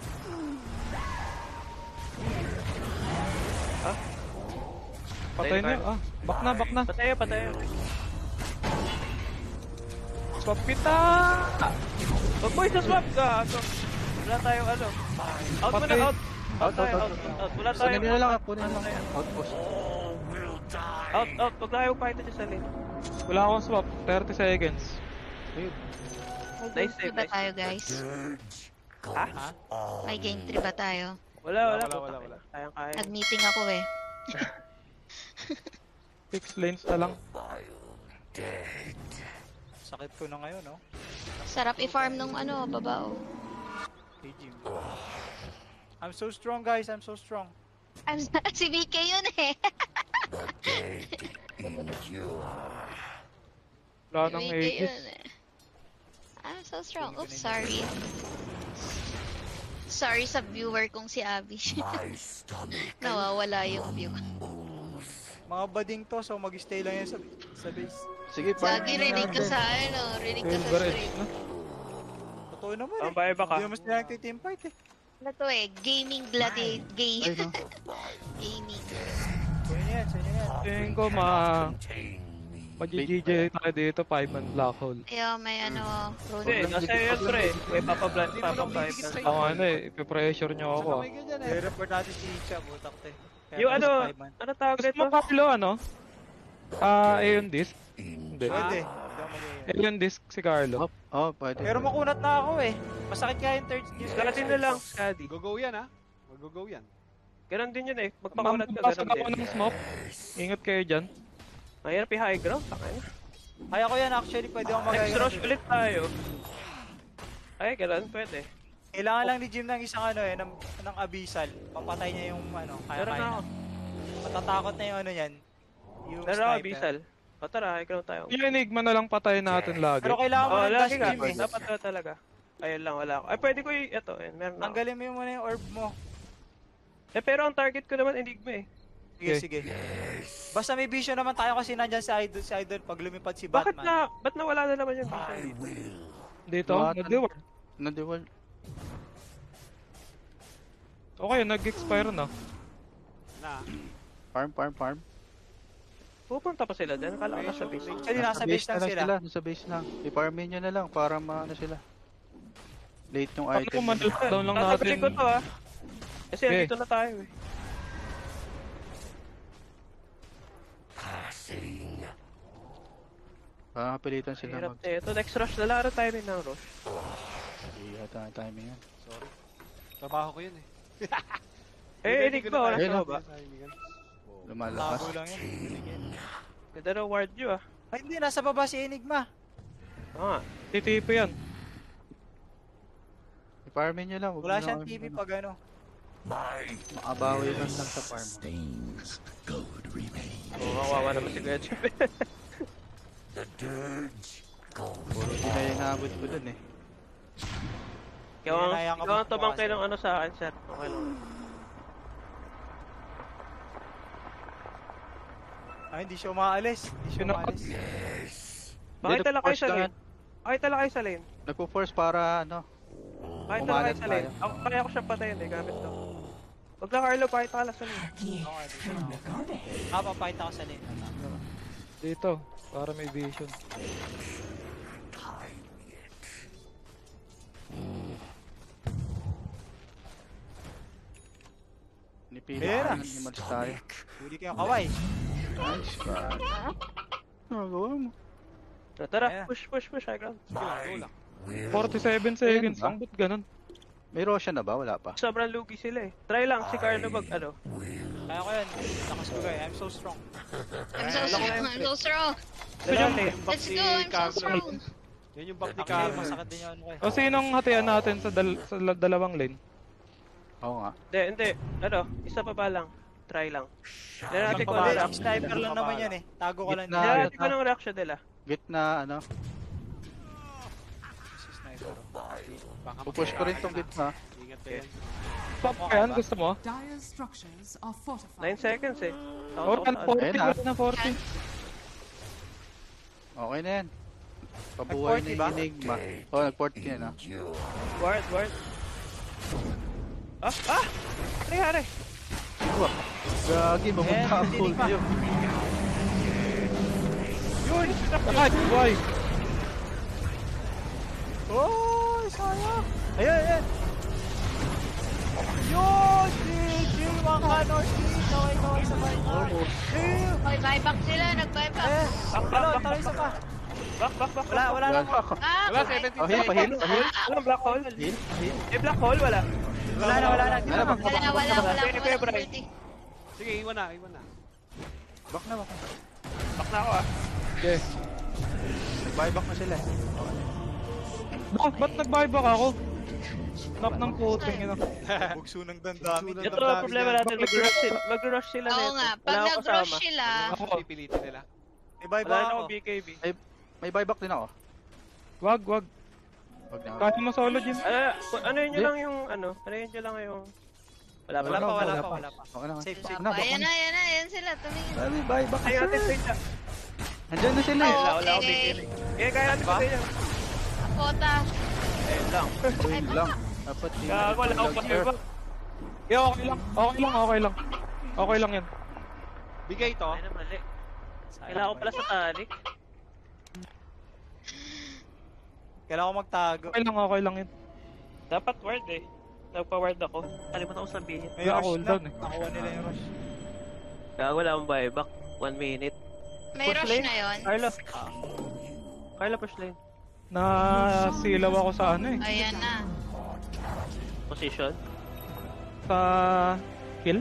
Patay na. Ah, back na, back na. Patayo, patayo. Swap kita! Wag mo isa-swap ka. So, wala tayong ano. Out mo na, Patay. out. Out Out, tayo, out, out, out. out. Wala Kunin tayong... na lang, kunin na lang. Outpost. will die. Out, out. Huwag na kayo pakita dyan sa lane. Wala akong swap. thirty seconds. May Nice game three save, ba nice tayo, guys? Ha? May game three ba tayo? Wala, wala. Wala, wala, puta wala. ka. Kayang kaya. Nag-meeting ako eh. Six lanes na lang. Sakit ko na ngayon, no? Sarap i-farm nung ano, babao. Hey, Jim. I'm so strong, guys. I'm so strong. I'm si B K yun eh. Wala Si nang B K ages. yun eh. I'm so strong. Oops, sorry. Sorry sa viewer kong si Abby. Nawawala yung view. Mga bading to, so mag-stay lang yan sa, sa base. Sige, farm Lagi nyo rinig ka natin. sa ano, rinig ka sa Favorite stream. na. Totoo naman Ang eh. bahay ba ka? Hindi naman sila nagtitim fight eh. Ano to eh, gaming gladi, gay. Ay, no. Gaming. So yun yan, so yun yan. Tingin ko ma... Mag-G J tayo dito, five man black hole. Kaya may ano, Hindi, road. nasa iyo yun, pre. May papablan, papapipe. Ako ano eh, ipipressure nyo ako ah. May ganyan eh. I-report natin si Icha, butak to eh. Kaya Yung nasa ano, five man. ano tawag Gusto mo nito? Carlo ano? Ah, Aeon Disc? Hindi. Pwede. Hindi ako mag-i- Aeon Disc si Carlo. Oh, oh, pwede. Pero makunat na ako eh. Masakit kaya yung third news. Scotty na lang, Scotty. Go-go yan ha. Mag-go-go yan. Ganon din yun eh. Magpakulat ka, Mampapasok ganon ako din. ng smoke. Ingat kayo dyan. Mahirap i-high ground, takay na. Kaya ko yan actually, pwede akong Next magagawa. rush ulit tayo. Ay, ganon, pwede. Kailangan lang ni Jim ng isang ano eh, ng, ng abyssal. Papatay niya yung ano, kaya Meron kaya na na. ako. Matatakot na yung ano yan. Yung Meron ako, sniper. Bisal. O tara, high ground tayo. Yung Enigma na lang patayin natin lagi. Pero kailangan mo Oh, ng lagi dash ka. Jim eh. Dapat na talaga. Ayun lang, wala ako. Ay, pwede ko y... Ito, eh, meron na ako. Tanggalin mo yung muna yung orb mo. Eh, pero ang target ko naman, Enigma eh. Sige, sige. Basta may vision naman tayo kasi nandyan si Idol, si Idol pag lumipad si Bakit Batman. na, ba't nawala na naman yung vision dito? Dito, What? nag-reward. Nadiwal. Okay, nag-expire na. Na. Farm, farm, farm. Pupunta pa sila dyan, akala ko nasa base. Actually, nasa base lang sila. Nasa base lang. I-farmin nyo na lang para maano sila. Late yung Paano item. kung man-down lang Tatapusin natin? ko to ah. Kasi Okay. andito na tayo eh. Baka pilitan sila Hirap mag... na ito. Next rush na lang, ano timing ng rush? Hindi yata ang timing yan. Sorry. Trabaho ko yun eh. Eh, Enigma, wala Ayun, sa oh. baba. Lumalakas. Labo lang yan. Ganda na ward nyo ah. Ay hindi, nasa baba si Enigma. Oo nga. T T P yan. I-farmin nyo lang. Huwag Wala nyo siyang na- T V pag ano. Makabawi man lang sa farm. Oo, kawawa naman si Kuya Chip. Puro di na yung naabot ko dun eh. Ikaw ang, Hinayang ka ikaw ang ba tumangkay bukas, ng ano sa akin, sir. Okay lang. Ay, hindi siya umaalis. Hindi siya Pinaka- umaalis. Pakita lang kayo sa nagpo-force lane. Pakita lang kayo sa lane. Nagpo-force para ano. Pakita lang kayo Umalat sa lane. tayo. Ako, kaya ko siya patayin eh, gamit to. Huwag lang Carlo, pakita ka lang sa lane. Okay, dito na ako. Ah, papakita ko sa lane. Dito, para may vision. Nipili Pera. ka ng imals tayo. Huli ko yung kaway. Nice, man. Ano gawa mo? So, tara, Ayan. push, push, push, high ground. forty-seven seconds, ba? ang ba't ganun? May Roshan na ba? Wala pa. Sobrang lugi sila eh. Try lang si Carlo mag, ano. Kaya ko yan. Lakas ko eh. I'm so strong. I'm so strong, I'm so strong. Dala lane. Let's go, I'm so strong. Yan yung back ni Actually, Carlo. masakit din yung ano ko eh. O sinong hatian natin sa, dal sa la- dalawang lane? Oo nga. Hindi, hindi. Ano, isa pa ba lang? Try lang. Hindi natin ko Hindi, ano reaction. sniper lang naman yan eh. Tago ka lang Gitna. Hindi dyan. natin ko ng reaction nila. Gitna ano. Sniper. Baka Pupush ko rin tong gitna. Ingat ka yan. Pop ka yan, gusto mo? Dire's structures are fortified. nine seconds eh. Or Takot ako forty, Ayun na. wala na forty. Okay na yan. Pabuhay na Nag-forty ba? yung Enigma. Oo, oh, nag-forty ka na. Ward, ward. Ah, ah! Ano nangyari? Gagi, mamunta Eh, ang hindi full pa. view. Yun! Ay, why? Oh, sayang. Ayun, ayun. Yun! Si Jill Wangano, si kaway, kaway sa bahay. Oy, buyback sila, nag-buyback. Eh, Back, talo, back, talo back, isa pa. back, back, back. Wala, wala Wala lang. pa ako. Ah, Wala, okay. seventeen Oh, heal, pahil, pahil. Walang black hole. Heal, heal. Eh, black hole, wala. Wala na, wala na. Wala, back, Wala, wala, wala, Sige, wala, Bray. ulti. Sige, iwan na, iwan na. Back na, back na. Back na ako ah. Okay. Buyback na sila. Ba't, ba't nag-buyback ako? Knock ng puting ina. Bugso ng dandami. Ito ang problema natin, mag-rush sila, mag-rush sila Oo nito. nga, Wala pag akong nag-rush kasama. sila, Ako. Pipilitin nila. Eh, bye Wala bye na ako. akong B K B. May buyback din ako. Wag, wag. Wag na. Kaya mo solo, Jim. Ah, ano yun nyo Di- lang yung, ano, ano yun nyo lang yung... Wala pa. Wala pa, wala Wala pa, pa. wala pa. Okay na. Safe, safe. Na, back ayan na. na, ayan na, ayan sila, tumingin. Dami, buyback Kaya na natin sir. wait na. Andyan na sila eh. Wala, wala akong B K B. Eh, kaya natin Ba? wait na. Kota. Ayun lang. Uy, lang. Dapat di Gago, wala akong sir. buyback. Yeah, okay lang. Okay lang, okay lang. Okay lang yan. Bigay to. Ay na mali. Kailangan ko pala sa talik. Kailangan ko magtago. Okay lang, okay lang yan. Dapat ward eh. Nagpa-ward ako. Kalimutan ko sabihin. May Wala, rush cooldown na. eh. Nakuha nila yung rush. Gago, wala akong buyback. One minute. May Push rush lane. na yon. Carlo. Carlo, push lane. Nasilaw ako sa ano eh. Ayan na. Position. Sa kill.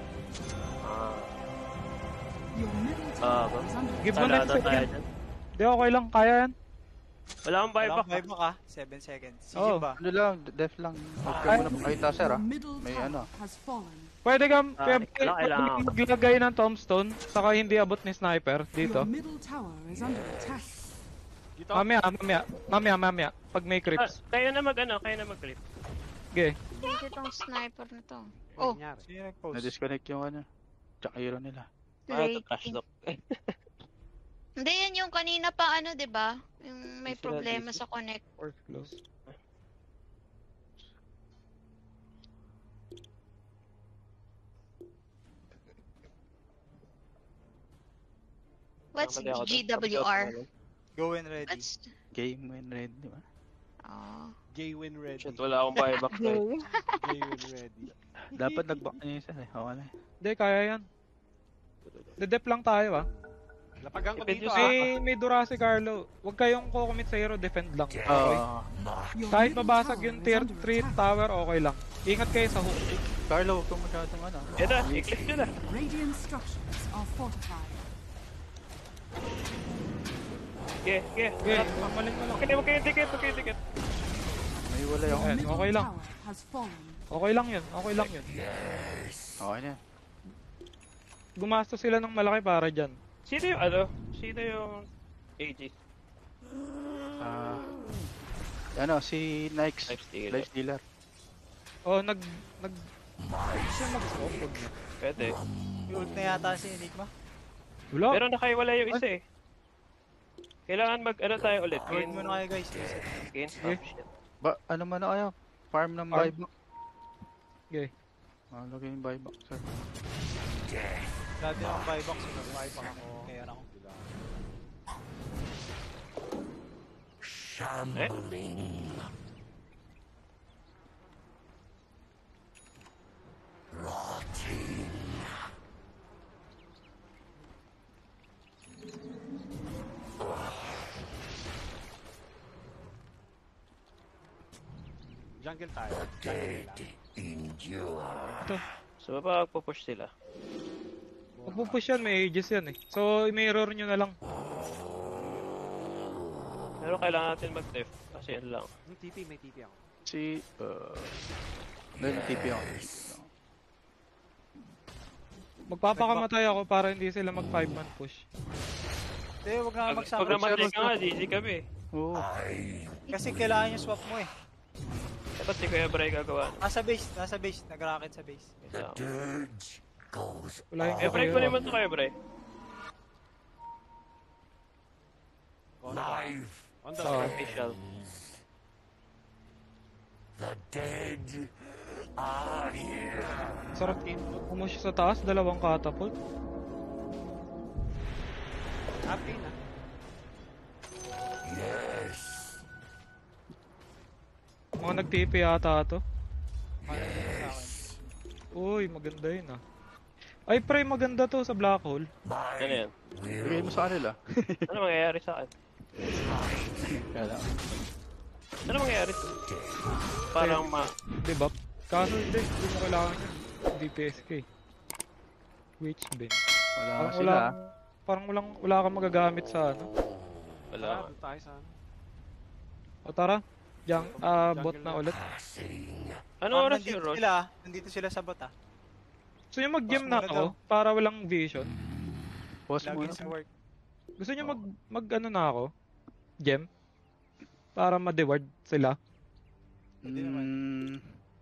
Your middle Ah, tower ba? is under Give mo na Salado yung tayo second. dyan. Di, okay lang. Kaya yan. Wala akong Kailangan buyback. bye back ah. seven seconds. Sige Oo. ba? Ano lang, def lang. Huwag ka muna pakita sir Your ah. middle May tower ano. has fallen. Pwede ka, Ah, pwede, kailangan- kailangan. pwede maglagay ng tombstone, saka hindi abot ni sniper dito. Your middle tower is under attack. Dito. Mamaya, mamaya, mamaya, mamaya, pag may Ah, creeps. kayo na mag ano, kayo na mag-clip. Okay. Hindi itong sniper na to. Ano Oh, nangyari? Sino nag-post? Na-disconnect yung ano. Tsaka hero nila. Ah, late. ito trash talk. Hindi, yan yung kanina pa ano, di ba? Yung may Hindi sila problema busy. sa connect. Or close. What's Kamali ako dun. G W R? Go and ready. What's... Game when red, di ba? Oh. Gay win ready. Shit, wala akong buyback. eh. Gay win ready. Dapat nag-back niya yung sir eh. Okay na. Hindi, kaya yan. Dedep lang tayo ah. Lapagan ko Depende dito sa- ah. May, may dura si Carlo. Huwag kayong kukumit sa hero, defend lang. Okay? Oo. Your Kahit middle mabasag tower yung is tier under three attack. tower, okay lang. Ingat kayo sa hook. Carlo, huwag kang masyadong ano. Yan na, i-clip nyo na. Radiant structures are fortified. Okay, okay. Okay, maling mo lang. Okay, huwag kayong dikit, huwag kayong dikit. May wala yung... Ayan, Middle okay lang. tower has fallen. Okay lang yun, okay lang yun. Okay na. Gumastos sila ng malaki para dyan. Sino yung ano? Sino yung A G? Ah... ano, si Nikes. Life stealer. Life stealer. Oh, nag... nag... Siya mag-scope, wag na. Pwede. May ult na yata si Enigma. Wala. Pero nakaiwala yung isa eh. Kailangan mag ano tayo ulit. Word Gain, muna kayo guys. gain Okay. oh, shit. Ba, ano man na kaya? Farm ng Farm. buyback. Okay. Ah, lagay yung buyback, sir. Dati akong buy box. Buy box ako. Kaya ako. Shambling. Rotting. Jungle tayo. Dead endure. So baba magpo-push sila. Magpupush yan, may ages yan eh. So, may error nyo na lang. Pero kailangan natin mag-def. Kasi yan lang. May T P, may T P ako. Si... Uh... Dahil T P ako. Magpapakamatay ako para hindi sila mag five man push. Hindi, huwag na Pag, magsama. pag namatay ka nga, G G kami. Oo. Kasi kailangan yung swap mo eh. Dapat si Kuya Bray gagawa. Nasa base, nasa base. Nag-rocket sa base. The dirge goes Wala yung Kuya Bray, kunin mo ito Kuya Bray. life. On the Oh. Official. The dead are here. Sarap pumush sa taas, dalawang catapult. happy na. Yes. Mga nag-T P yata to. Ano sa akin? Uy, maganda yun ah. Ay, pre, maganda to sa black hole. Ano yan? Bigay mo sa kanila. Ano mangyayari sa akin? Kaya lang. Ano mangyayari to? Parang ma... Diba? Kaso hindi, hindi mo kailangan yun. D P S K. Which bin? Wala nga Parang sila. wala, parang walang, wala kang magagamit sa ano. Wala. Tara, doon tayo sa ano. O tara, Jang, ah, bot na ulit. Ano Parang oras nandito yung Ross? sila, nandito sila sa bot ah. So yung mag-gym na Mas muna ako, para walang vision. Pause Lagi muna. sa work. Gusto niyo mag, mag ano na ako? Gem? Para ma-reward sila. Hindi naman. Mm,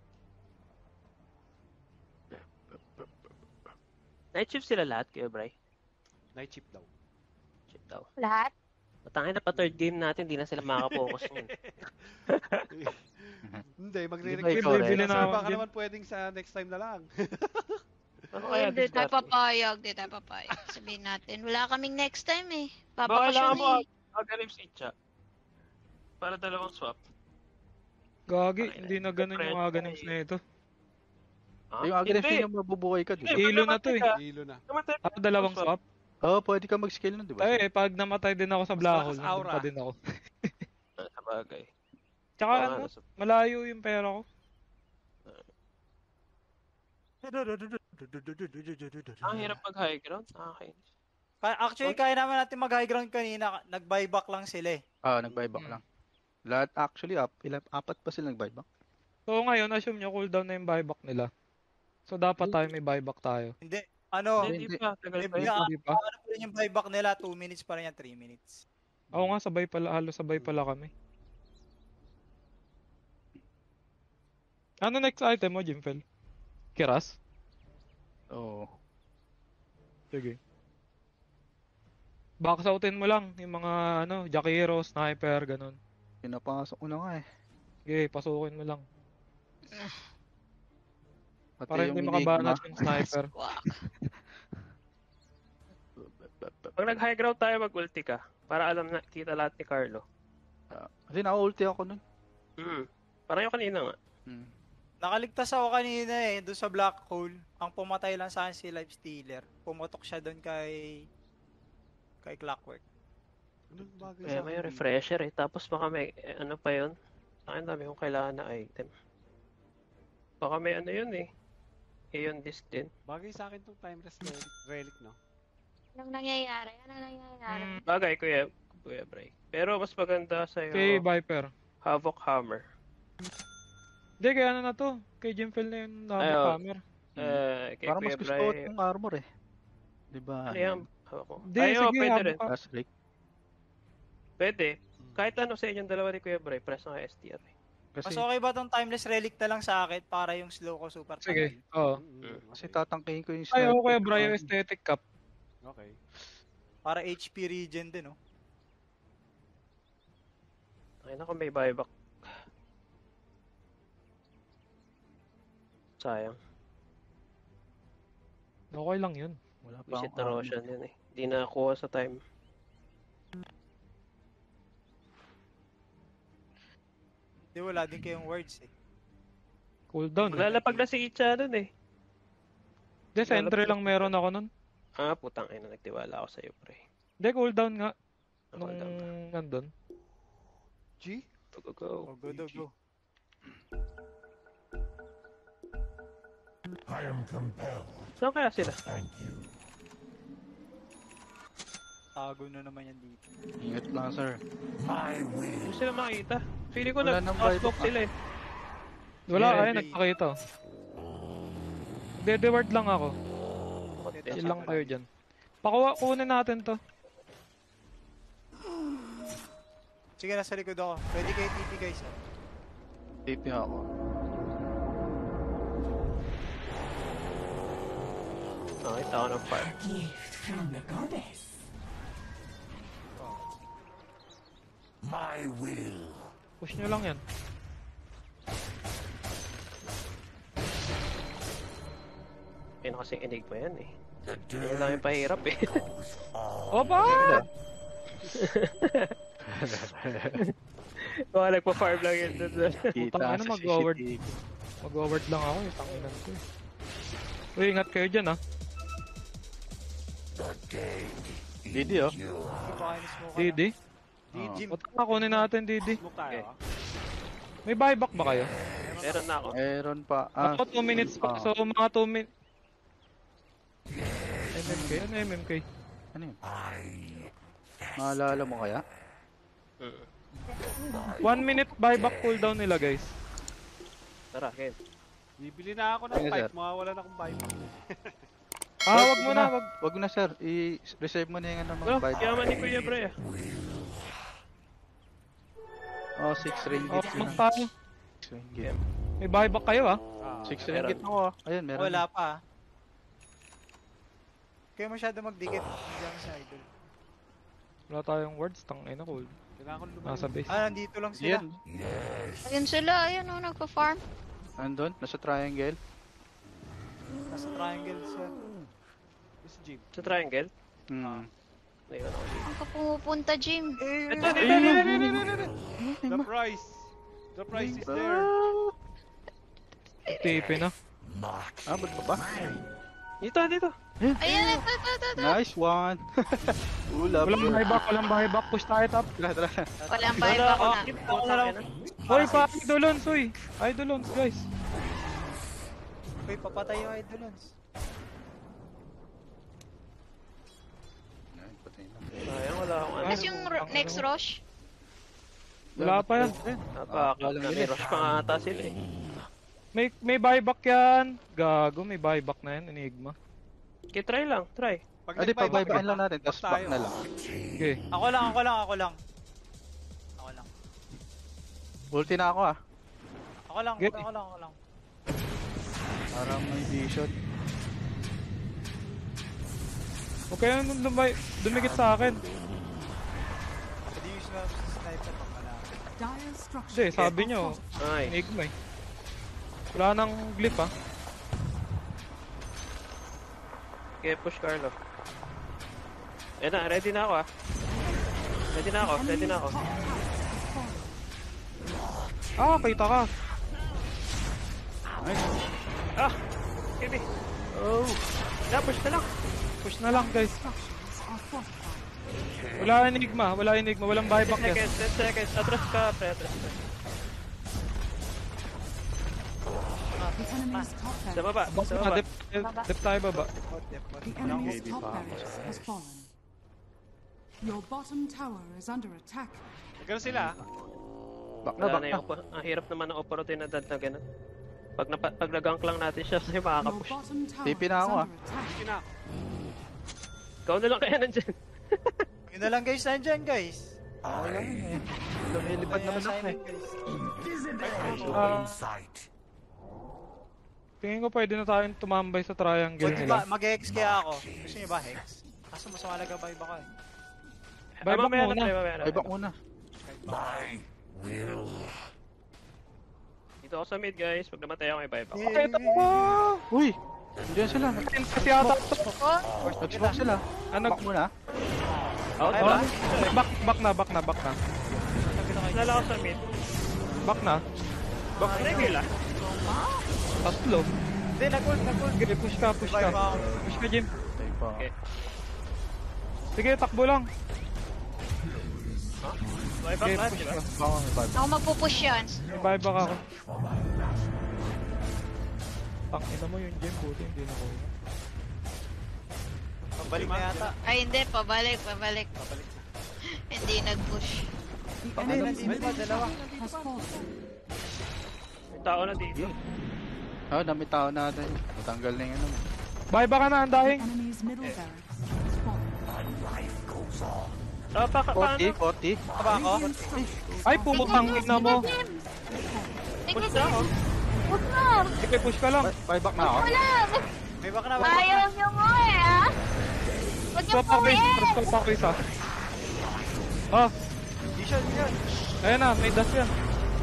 Night shift sila lahat, Kuya Bray. Night shift daw. Shift daw. Lahat? Matangin na pa third game natin, di na sila makaka-focus nun. Hindi, Di ba magre-request ikaw, na. Bili na Sir, ako baka dyan. naman pwedeng sa next time na lang. Ano Oh, kaya hindi tayo diskarte? papayag, hindi tayo papayag. Sabihin natin, wala kaming next time eh. Baka Papakasyon kailangan mo eh. agalim si Icha. Para dalawang swap. Gagi, Ay, hindi na ganun yung friend, aganim na ito. Ah, yung aggressive hindi. yung mabubuhay ka, di ba? Hindi, Hilo pag na to namatay eh. ka, Hilo na. namatay ka, Ako dalawang swap. Oo, oh, pwede ka mag-scale nun, di ba? Ay, eh, pag namatay din ako sa black Mas hole, malakas nandun aura. pa din ako. Ah, sa bagay. Tsaka Oo, ano, nasa- malayo yung pera ko. Ang hirap mag high ground. Okay. Kaya, actually, kaya naman natin mag-high ground kanina. Nag-buyback lang sila eh. Ah, nag-buyback Hmm. lang. Lahat actually, up, ilan, apat pa sila nag-buyback. So ngayon, assume nyo cooldown na yung buyback nila. So dapat tayo may buyback tayo. Hindi. Ano, Hindi, hindi. di pa. Tagal pa Hindi. yun. Hindi pa? ano pa rin yung buyback nila? two minutes pa rin yan, three minutes. Oo nga, sabay pala, halos sabay pala kami. Ano next item mo, Jimfel? Kiras? Oo. Sige. Backsoutin mo lang yung mga ano, Jakiro, sniper, ganun. Pinapasok ko na nga eh. Sige, pasukin mo lang. Pati Para hindi yung makabanat Enigma. yung sniper. Wak. Pag nag high ground tayo, mag-ulti ka. Para alam na kita lahat ni Carlo. Ah, Kasi naka-ulti ako nun. Mm. Parang yung kanina nga. Hmm. Nakaligtas ako kanina eh, doon sa black hole. Ang pumatay lang sa akin si Life Stealer. Pumotok siya doon kay... kay Clockwork. Anong bagay Eh, sa may akin? refresher eh. Tapos baka may, eh, ano pa yun? Akin dami kong kailangan na item. Baka may ano yun eh. Ion disc din. Bagay sa akin tong timeless relic, relic no? Anong nangyayari? Anong nangyayari? Hmm. Bagay, Kuya, Kuya Bray. Pero mas maganda sa'yo, Kay Viper. Havoc Hammer. Hindi, kaya ano na to? Kay Jimfel na yung Ay, Havoc oh. Hammer. Eh, kay Parang mas Kuya gusto Bray. ko yung armor eh. Di ba? Ano yan? Hawak ko. Hindi, Ay, oh, sige, pwede Havoc rin. Hammer. Last break. Pwede. Kahit ano sa inyong dalawa ni Kuya Bray, press ng S T R eh. Mas Kasi, okay ba tong timeless relic na lang sa akin para yung slow ko super Sige, tagal? oo. Mm, kasi okay. tatangkihin ko yung Ay, ako sniper kaya ko. bro, yung aesthetic cup. Okay. Para H P regen din, oh. Ay, naku, may buyback. Sayang. Okay lang yun. Wala pa Visit akong na armor. Roshan yun eh. Hindi nakakuha sa time. Di wala din kayong words, eh. Cooldown. Eh. Maglalapag na si Icha dun eh. Hindi, sa entry lang meron ako nun. Ah, putang ina, nagtiwala ako sa'yo, pre. Hindi, cooldown nga. Nung Cooldown na. nandun. G? Go, go, go. Oh, go, go, go. I am compelled. Saan kaya sila? Thank you. Tago na naman yan dito. Ingat lang, sir. My will. Hindi sila makita. Feeling ko Wala nang nag-crossbook buyback, sila eh. Wala, Yeah, ay, hindi. nagpakita. De-reward lang ako. Ito, Chill lang kayo dyan. Pakuha, kunin natin to. Sige, nasa likod ako. Pwede kayo T P, guys, ah. T P ako. Nakita ko ng fire. Gift from the goddess. My will. Push nyo lang yan. Yun kasi inig mo yan eh. The Yun lang yung pahirap eh. goes on. Opa! Baka nagpa-farm lang yun dun. Kita Putang ina, sa mag-forward. C C T V. Mag-forward lang ako, eh, tanginan ko eh. Uy, ingat kayo dyan ah. Didi oh. Hindi pa kayo smoke. Didi. Oo. Jim. O tama, kunin natin Didi. Smoke tayo, Okay. ah. May buyback ba kayo? Meron na ako. Meron pa. Ah, Ako two minutes pa. ah. So mga two minutes. M M K? Ano M M K? Ano yun? Maalala mo kaya? Mm. One minute buyback cooldown nila guys. Tara, Ken. Bibili na ako ng Sige, pipe, sir. mawawala na akong buyback. Ah, wag mo na, wag. Wag na sir, i-reserve mo na yung ano Oh, mga bite. yaman ni Kuya Bray ah. Oh, six Oh, ringgit. mag tayo. six ringgit. May buyback kayo ah. Ah, six meron. ringgit ako ah. Ayun, meron. Wala pa. ah. Kaya masyado magdikit. Hindi ako sa idol. Wala tayong words, tang ina cool. kailangan ko lumayo. Nasa base. Ah, nandito lang sila. Yan. Ayun sila, ayun o, nagpa-farm. Andun, nasa triangle. Nasa triangle sir. Yes, Jim. Sa triangle. Hmm. Ayun ako dito. Ang ka pumupunta, Jim. Eh, Ito, dito, dito, dito, dito, dito. The price! The price is there! T P na. Ah, ba't ba ba? Dito, dito. Ayan, ito, ito, ito, ito. Nice one. Ulap. Walang buyback, walang buyback. Push tayo top. Tara, tara. Walang buyback Ako, na. keep ako sa akin ah. Hoy, pa idolons, hoy. Idolons, guys. Okay, papatay yung idolons. Ay, patay na. Sayang, wala akong ano. Tapos yung ro- next rush. Wala pa yan. Napakakit na may rush pa nga ata sila eh. May may buyback yan. Gago, may buyback na yan, Enigma. Okay, try lang, try. Pag Adi, nag-buyback pabaybayan ka, lang natin, tapos tayo. back na lang. Okay. Ako lang, ako lang, ako lang. Ako lang. Ulti na ako ah. Ako lang, Get- ako lang, ako lang. Parang may vision. Huwag kayo nung lumay, dumikit sa akin. Pwede use na sa sniper pag malaki. Dire structures. Hindi, sabi nyo, Ay, Enigma eh. Wala nang glip ah. okay, push Carlo. Eh na, ready na ako ah. Ready na ako, ready na ako. Ah, kita ka. Ah! Kimi! Oh! Na, push na lang! Push na lang guys. Structures are fortified. Wala Enigma, wala Enigma, walang ten buyback yan. seconds, ten seconds. Atras ka, pre, atras ka. The enemy's top Sa barracks. baba, sa Ah, baba. dip, dip, dip tayo baba. The enemy's top barracks has fallen. Your bottom tower is under attack. Ganun sila. ah. Back na, Wala back na na. yung opo- ang hirap naman ng oportunidad na gano'n. Pag, napa, pag nag-gank lang natin siya, kasi Your makakapush. bottom tower T P is na ako, ah. under attack. Sige na. Ikaw na lang kaya nandyan. Yun na lang guys, nandyan guys. Wala eh. Lumilipad May naman ako eh. assignment guys. Ah, tingin ko pwede na tayong tumambay sa triangle Pwede ba, nila. mag-hex kaya ako. Gusto niyo ba hex? Kaso mas mahalaga ba iba ko eh. Bye, Ah, mamaya back na, muna. pre, mamaya na. Ay, back muna. Dito ako sa mid, guys. Pag namatay ako, may buyback. Yeah. Okay, ito po. Uy! Nandiyan sila. Ayun, kasi ata ito. Nag-smoke sila. Ano? Back muna. Out Ay, ba? Oh, back, back na, back na, back na. Nala ako sa mid. Back na. Back na yung ah. Tatlo. Hindi, nag-ult, nag-ult. Sige, push ka, push ka. Bye, bye. Push ka, Jim. Patay pa. Okay. Sige, takbo lang. Buyback Okay, lahat, push di ba? ka. Baka may bad. Ako magpupush yan. May buyback ako. Tangina mo yung Jim, buti hindi na ko. Pabalik na yata. Ay, hindi. Pabalik, pabalik. Hindi nag-push. The Hindi, enemy's nandito ba? middle Dalawa. tower has fallen. May tao na dito. Ah, dami tao natin. Matanggal na yung ano. Buyback ka na, ang The dahing. enemy's middle barracks has fallen. Ah, pa, pa, forty, paano? forty. Ako ba ako? Ay, pumutang ina mo. Sige, Push sige. na ako. Huwag na. Sige, push ka lang. Buyback na ako. Wala. May baka na, may baka na. Ayaw nyo mo eh, ha? Huwag nyo Swap ako isa, puwiin. swap ako isa. Ah, Vision, vision. ayan na, may dash yan.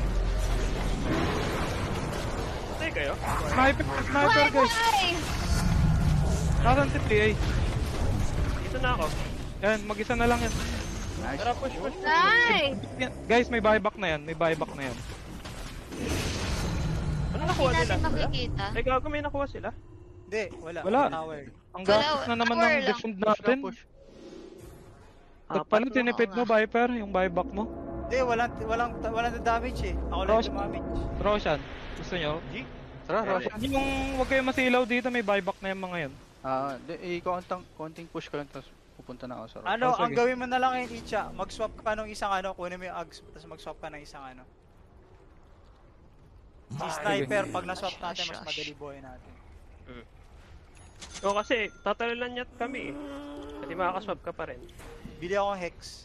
Patay kayo? Sniper, sniper Why, guys. why? Nasaan si three A? Dito na ako. Yan, mag-isa na lang yan. Nice. Tara, push, push. Ay. Yan. Guys, may buyback na yan, may buyback na yan. Ano Hindi nakuha nila? natin Wala? makikita. Ay, gago, may nakuha sila. Hindi, wala. Wala. Tower. Ang Wala, gastos na naman tower ng lang. defend Push lang, natin. push. Ba't Apat pala na, tinipid oo mo, nga. Viper? Yung buyback mo? Hindi, walang, walang, walang damage eh. Ako lang Rosh. dumamage. Roshan, gusto nyo? Tara, Pwede. Roshan. Yung wag kayo masilaw dito, may buyback na yung mga yan. Ah, di, eh, konting, konting push ko lang, tapos pupunta na ako sa Roshan. Ano, Oh, ang sige. gawin mo na lang yun, Icha. Mag-swap ka ng isang ano, kunin mo yung Ags, tapos mag-swap ka ng isang ano. Si Sniper, pag na-swap natin, mas madali buhay natin. O kasi, tatalalan niya kami eh. Kasi makakaswap ka pa rin. Bili ako ng Hex.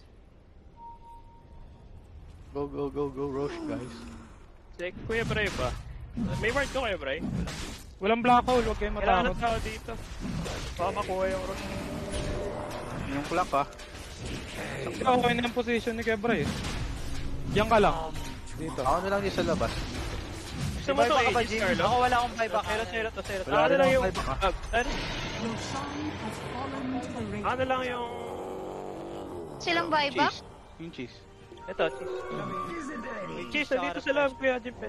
Go, go, go, go, Rosh, guys. Si Kuya Bray ba? May ward ko Kuya Bray? Walang black hole, huwag kayong Kailangan matakot. ng tao dito. Baka makuha yung rush. Yung clock, ah. Ikaw, okay na yung position ni Kebra eh. Diyan ka lang. Dito. Ako na lang din sa labas. Gusto mo to Buyback ka ba, Aegis, Jim? Carlo? Ako wala akong buyback. Sero, sero to, sero to. Wala Ano rin lang akong yung... buyback, ah. ah, ano? Your shrine has fallen to the raid. Ano lang yung... Silang buyback? Cheese. Yung cheese. Ito, cheese. May cheese, nandito sa loob, Kuya Jimpet.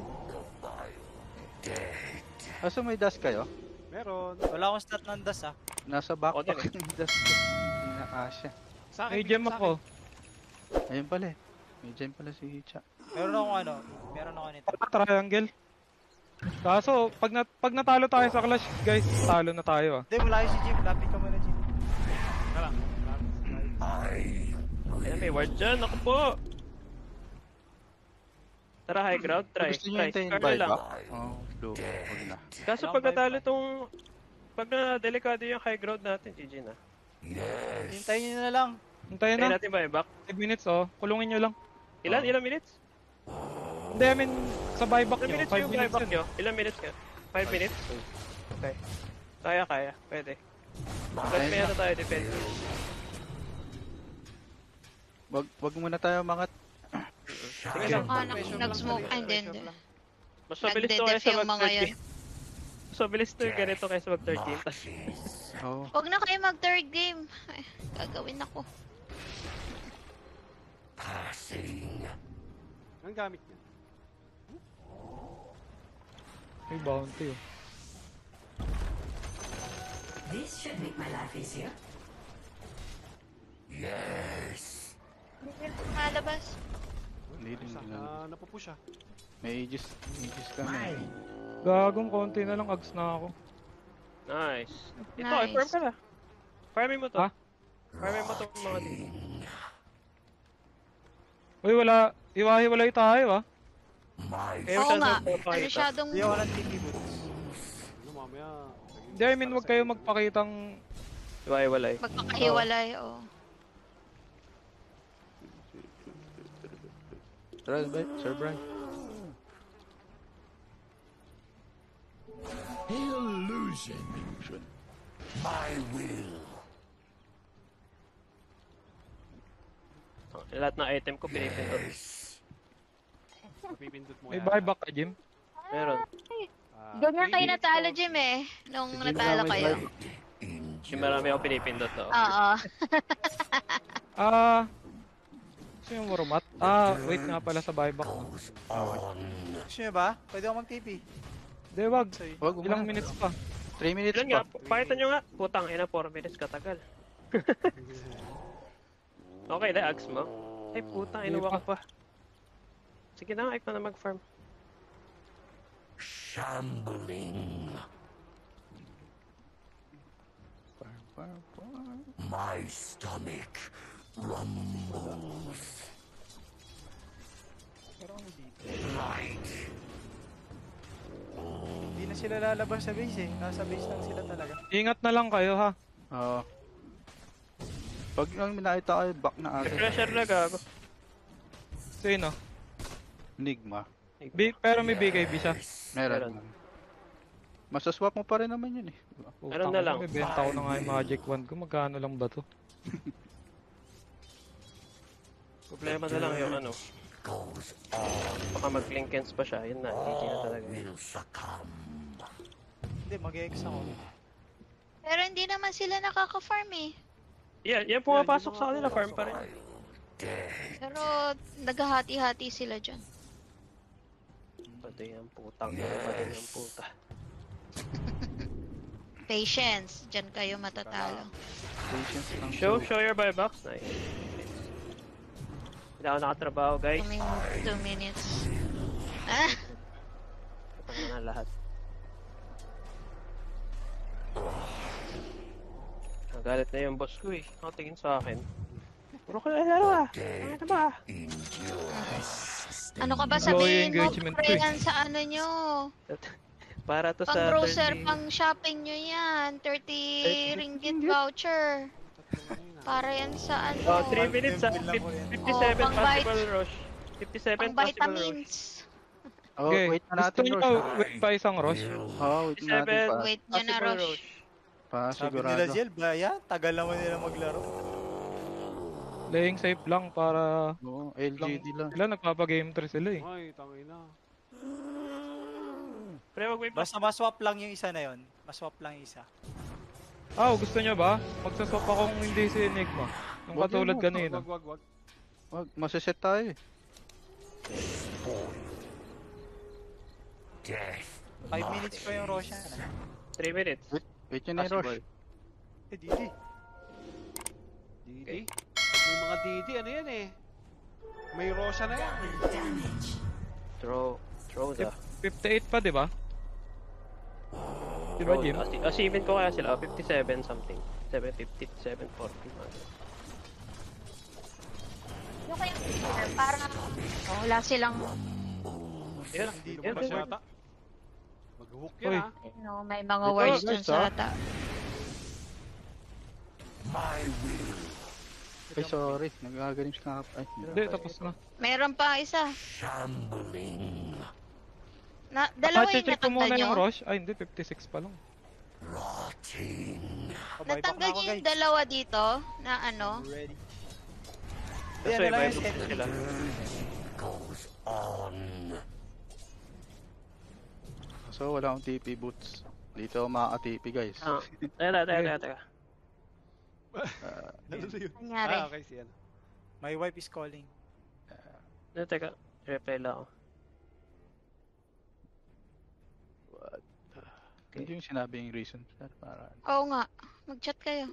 Kaso may dust kayo? Meron. Wala akong stat ng das ah. Nasa Ako backpack din yung dust ko. Hindi na kasya. Sa akin, May bigyan gem sa ako. Ayun pala eh. May gem pala si Hicha. Meron akong ano, meron ako nito. Triangle. Kaso, pag, na, pag natalo tayo sa clash, guys, talo na tayo ah. Hindi, wala kayo si Jim. Lapit ka muna, Jim. Teka lang. Ayan, may ward dyan. Ako po. Tara, high ground. Try. Gusto nyo Try. hintayin Carlo lang. buyback? Oo, oh, blue. Huwag na. Kaso pag natalo tong... Pag na delikado yung high ground natin, G G na. Hintayin nyo na lang. Hintayin Kaya na. natin buyback. five minutes oh. Kulungin nyo lang. Ilan? Ilang minutes? Hindi, I mean, sa buyback Ilang nyo. minutes five yung minutes buyback yun. nyo? Ilang minutes ka? five minutes? Okay. Kaya, kaya. Pwede. But may ano tayo, depende. Wag, wag muna tayo mangat. Sige lang. Ah, nag- nag-smoke. Ay, hindi, hindi. Mas mabilis to Nagde-def kaysa yung mga mag-third yan. game. Mas mabilis to yung ganito kaysa mag-third game. Oo. Huwag na kayo mag-third game. Ay, gagawin ako. Ang gamit niya. May bounty oh. This should make my life easier. Hindi ko malabas. Leading Isa, din lang. ah, napupush siya. May aegis. May aegis kami. Gagong konti na lang, ags na ako. Nice. Ito, Nice. i-farm ka na. Farming mo to. Ha? Farming mo to mga dito. Uy, wala. Iwahiwalay tayo ah. Kaya Oo masyadong nga. papakita. Masyadong... Hindi ako ng T P boots. Ano, mamaya. Hindi, I mean, huwag kayo magpakitang... Iwaiwalay. Magpakahiwalay, oo. Tara, Brian. Sir Brian. Illusion. My will. Oh, lahat ng item ko pinipindot. Pipindot mo May yan. buyback ka, Jim? Meron. Ah, Ganyan kayo three natalo, minutes Jim eh. Nung Sige, natalo may kayo. buyback. Yung marami ako pinipindot to. Oo. Ah... Gusto yung Murumat? Ah, wait nga pala sa buyback. Gusto nyo ba? Pwede ako mag-T P. Hindi, wag. Wag mo Ilang muna. minutes pa. three minutes Ilan nga? pa. Pakita nyo nga. Putang ina, four minutes katagal. Okay, na axe mo. Ay putang, Hindi inuwa pa. ko pa. Sige na, ikaw na mag-farm. Shambling. Farm, farm, farm. My stomach rumbles. Right. Hindi na sila lalabas sa base eh. Nasa base lang sila talaga. Ingat na lang kayo ha. Oo. Pag nang nakita kayo, back na agad. Pressure na gago. Sino? Enigma. B pero may B K B siya. Meron. Masaswap mo pa rin naman yun eh. Meron na lang. Benta ko na nga yung Magic Wand ko. Magkano lang ba to? Problema na lang yung ano. Goes on. Baka mag-Linkens pa siya. Yun na, G G na talaga. Will succumb. Hindi, mag-X ako. Pero hindi naman sila nakaka-farm eh. Yeah, yan pumapasok sa kanila, farm pa rin. Pero naghahati-hati sila dyan. Pati ang putang ina, pati ang puta. Patience. Diyan kayo matatalo. Patience lang. Show, show your buybacks. Nice. Hindi ako nakatrabaho, guys. Coming two minutes. Ah! Ito na lahat. Nagalit na yung boss ko eh. Nakatingin sa akin. Puro ko na laro ah. Ano ba? Ano ka ba Low sabihin mo? engagement Pre ko eh. yan sa ano nyo? Para to Pang sa grocer, thirty. pang shopping nyo yan. thirty ringgit voucher. Para yan sa ano? Oh, three minutes ah. Temple lang po yan. fifty-seven Oh, pang possible rush. fifty-seven Pang possible rush. vitamins. Oh, Okay, wait na gusto natin, nyo Rosh. wait pa isang Rosh? Oh, wait na natin fifty-seven pa. Wait nyo na, possible Rosh. rush. Pa, Sabi sigurado. nila, Jill, ba yan? Tagal naman nila maglaro. Playing safe lang para... Oo, L G D lang. Sila nagpapagame three sila eh. Ay, tangay na. Pre, wag wait. Basta maswap lang yung isa na yon. Maswap lang yung isa. Ah, gusto nyo ba? Magsaswap akong hindi si Enigma. Yung Wag katulad yun, kanina. Wag, wag, wag. Wag, masaset tayo eh. Death. five minutes pa yung Roshan. three minutes. Wait, wait yun na yung Rosh. Possible. Eh, Didi. Didi. Pag may mga Didi, ano yan eh. May Rosha na yan. Throw. Throw the. fifty-eight pa, di ba? Di ba, Throw Jim? the. Asi- Asimin ko kaya sila. fifty-seven something. seven fifty, seven forty. Yung kayong para oh, wala silang Yan. Hindi Yan. lumabas yata. Mag-hook yan Uy. ah. no, may mga Ito, words dun guys, sa ah. ata. My will. Ay, sorry. Nagagaling siya nga. Ay, Hindi, tapos na. Meron pa isa. Shambling. Na, dalawa yung check ko muna natanggal yung nyo. Rosh. Ay, hindi. fifty-six pa lang. Rotting. Kabay Natanggal ako, nyo yung guys. dalawa dito na ano. Ready. Kasi Yan na lang may yung book set. sila. Goes on. So, wala akong T P boots. Dito ako makaka-T P, guys. Ah. Teka, teka, teka, teka. Ah, Ano na yun? Nangyari. Ah, okay, siya. My wife is calling. Teka, teka. Reply lang ako. what? Hindi yung sinabi yung reason, sir. Para... Oo nga. Mag-chat kayo.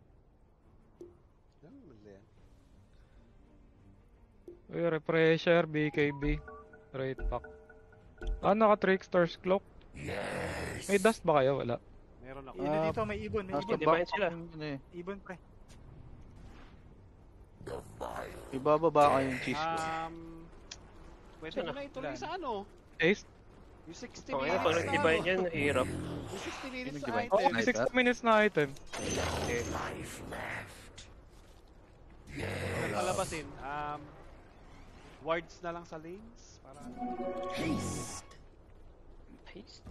Ano na yan? Uy, refresher, B K B. Rate pack. Ah, naka-Trickster's Cloak. Yes. May dust ba kayo? Wala. Meron ako. Yun na dito, may ibon, may Nasa ibon. Hindi ba yun backpack sila? yun eh. Ibon, pre. The vile. Ibababa ko yung cheese ko. Um, pwede Saan mo na? na ituloy sa ano? Taste? Yung sixty Okay, minutes pag na nag-divine ano. yan, hirap. Yung sixty minutes na Nag-divine. Oo, item. may sixty minutes na item. Okay. Life left. Ang palabasin, um, wards na lang sa lanes. Para Haste. Paste.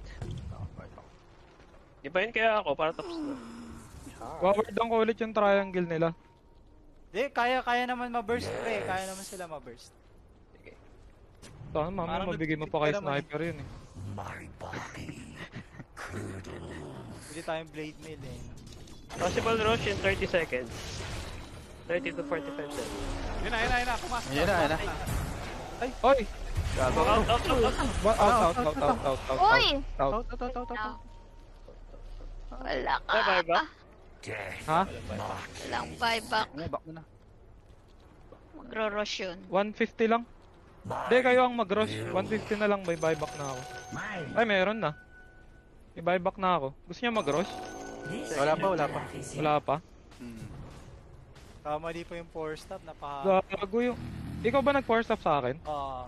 Divine kaya ako, para tapos na. Wawardan ko ulit yung triangle nila. Di, kaya, kaya naman ma-burst, pre. Kaya naman sila ma-burst. Sana mama, Parang mabigay mo pa kay nagtitipid naman eh. sniper yun eh. My body curdles. Hindi tayong blade mail eh. Possible rush in thirty seconds. thirty to forty-five seconds. yun na, yun na, yun na. Pumasok Ayun na, ayun na. Oy! Gago. Out, out, out, out. Ba- Out, out, out, out, out, out, Uy! out. Out, out, out, out, out. Wala ka. Bye, bye, bye. Death. Ha? Walang buyback. Ano, back mo na. Magro-rush yun. one fifty lang. Hindi, kayo ang mag-rush. one fifty na lang, may buyback na ako. Ay, meron na. May buyback na ako. Gusto niya mag-rush? Wala pa, wala pa. Wala pa. Hmm. Kamali pa yung four stop, napaka... Gago yung... Ikaw ba nag-four stop sa akin? Ah,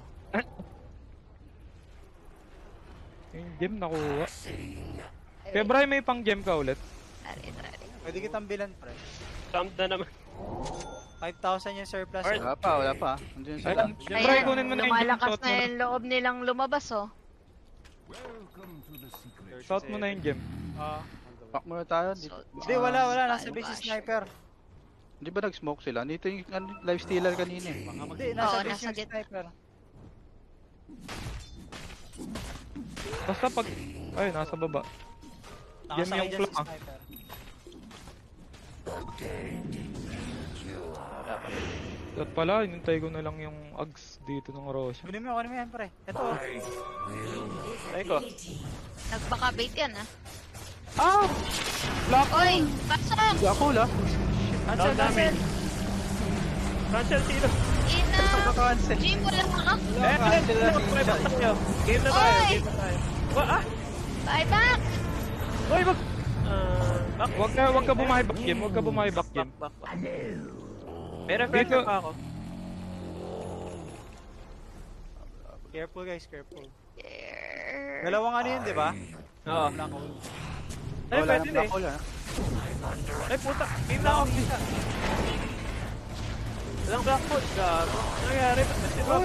Yung gem nakuha. Kaya Bri, may pang gem ka ulit. Tari, tari. pwede kitang bilan, pre. Camp na naman. five thousand yung surplus. Alright. Wala pa, wala pa. Andiyan Ay, sila. Bri, kunin mo na yung gem. Lumalakas Shot na mo na. yung loob nilang lumabas, oh. Shot mo na yung gem. Ah. Back muna tayo. Di, So, Hindi, wala, wala. Nasa base si sniper. di ba nag-smoke sila? Dito yung ano, life stealer kanina eh. Hindi, nasa Oo, base nasa yung gitna. sniper. Basta pag... Ay, nasa baba. Game Nakasakay yung dyan clock, si ah. sniper. At pala, inintay ko na lang yung Ags dito ng Rosha. Kunin mo, kunin mo yan, pre. Ito, oh. Ay ko. Nagbaka bait yan, ah. Ah! Black Oy, pasok! Black hole ah. Down namin. Cancel sino? Ina! Cancel. Jim, wala ka? Eh, cancel na. Buyback tayo. Game na tayo, Oy! game na tayo. Wa- Ah! Buyback! Uy, wag! Ah, back. Wag ka, wag ka bumahibak, Jim. Wag ka bumahibak, Back, Jim. back, back. May refresher Dito- pa ako. Careful guys, careful. There. Dalawang ano yun, di ba? Oo. Black hole. Ay, Wala pwede ng na black eh. hole ah. Ay, puta. Game na ako. Walang black hole. Gago. Ano nangyari? Ba't kasi ba?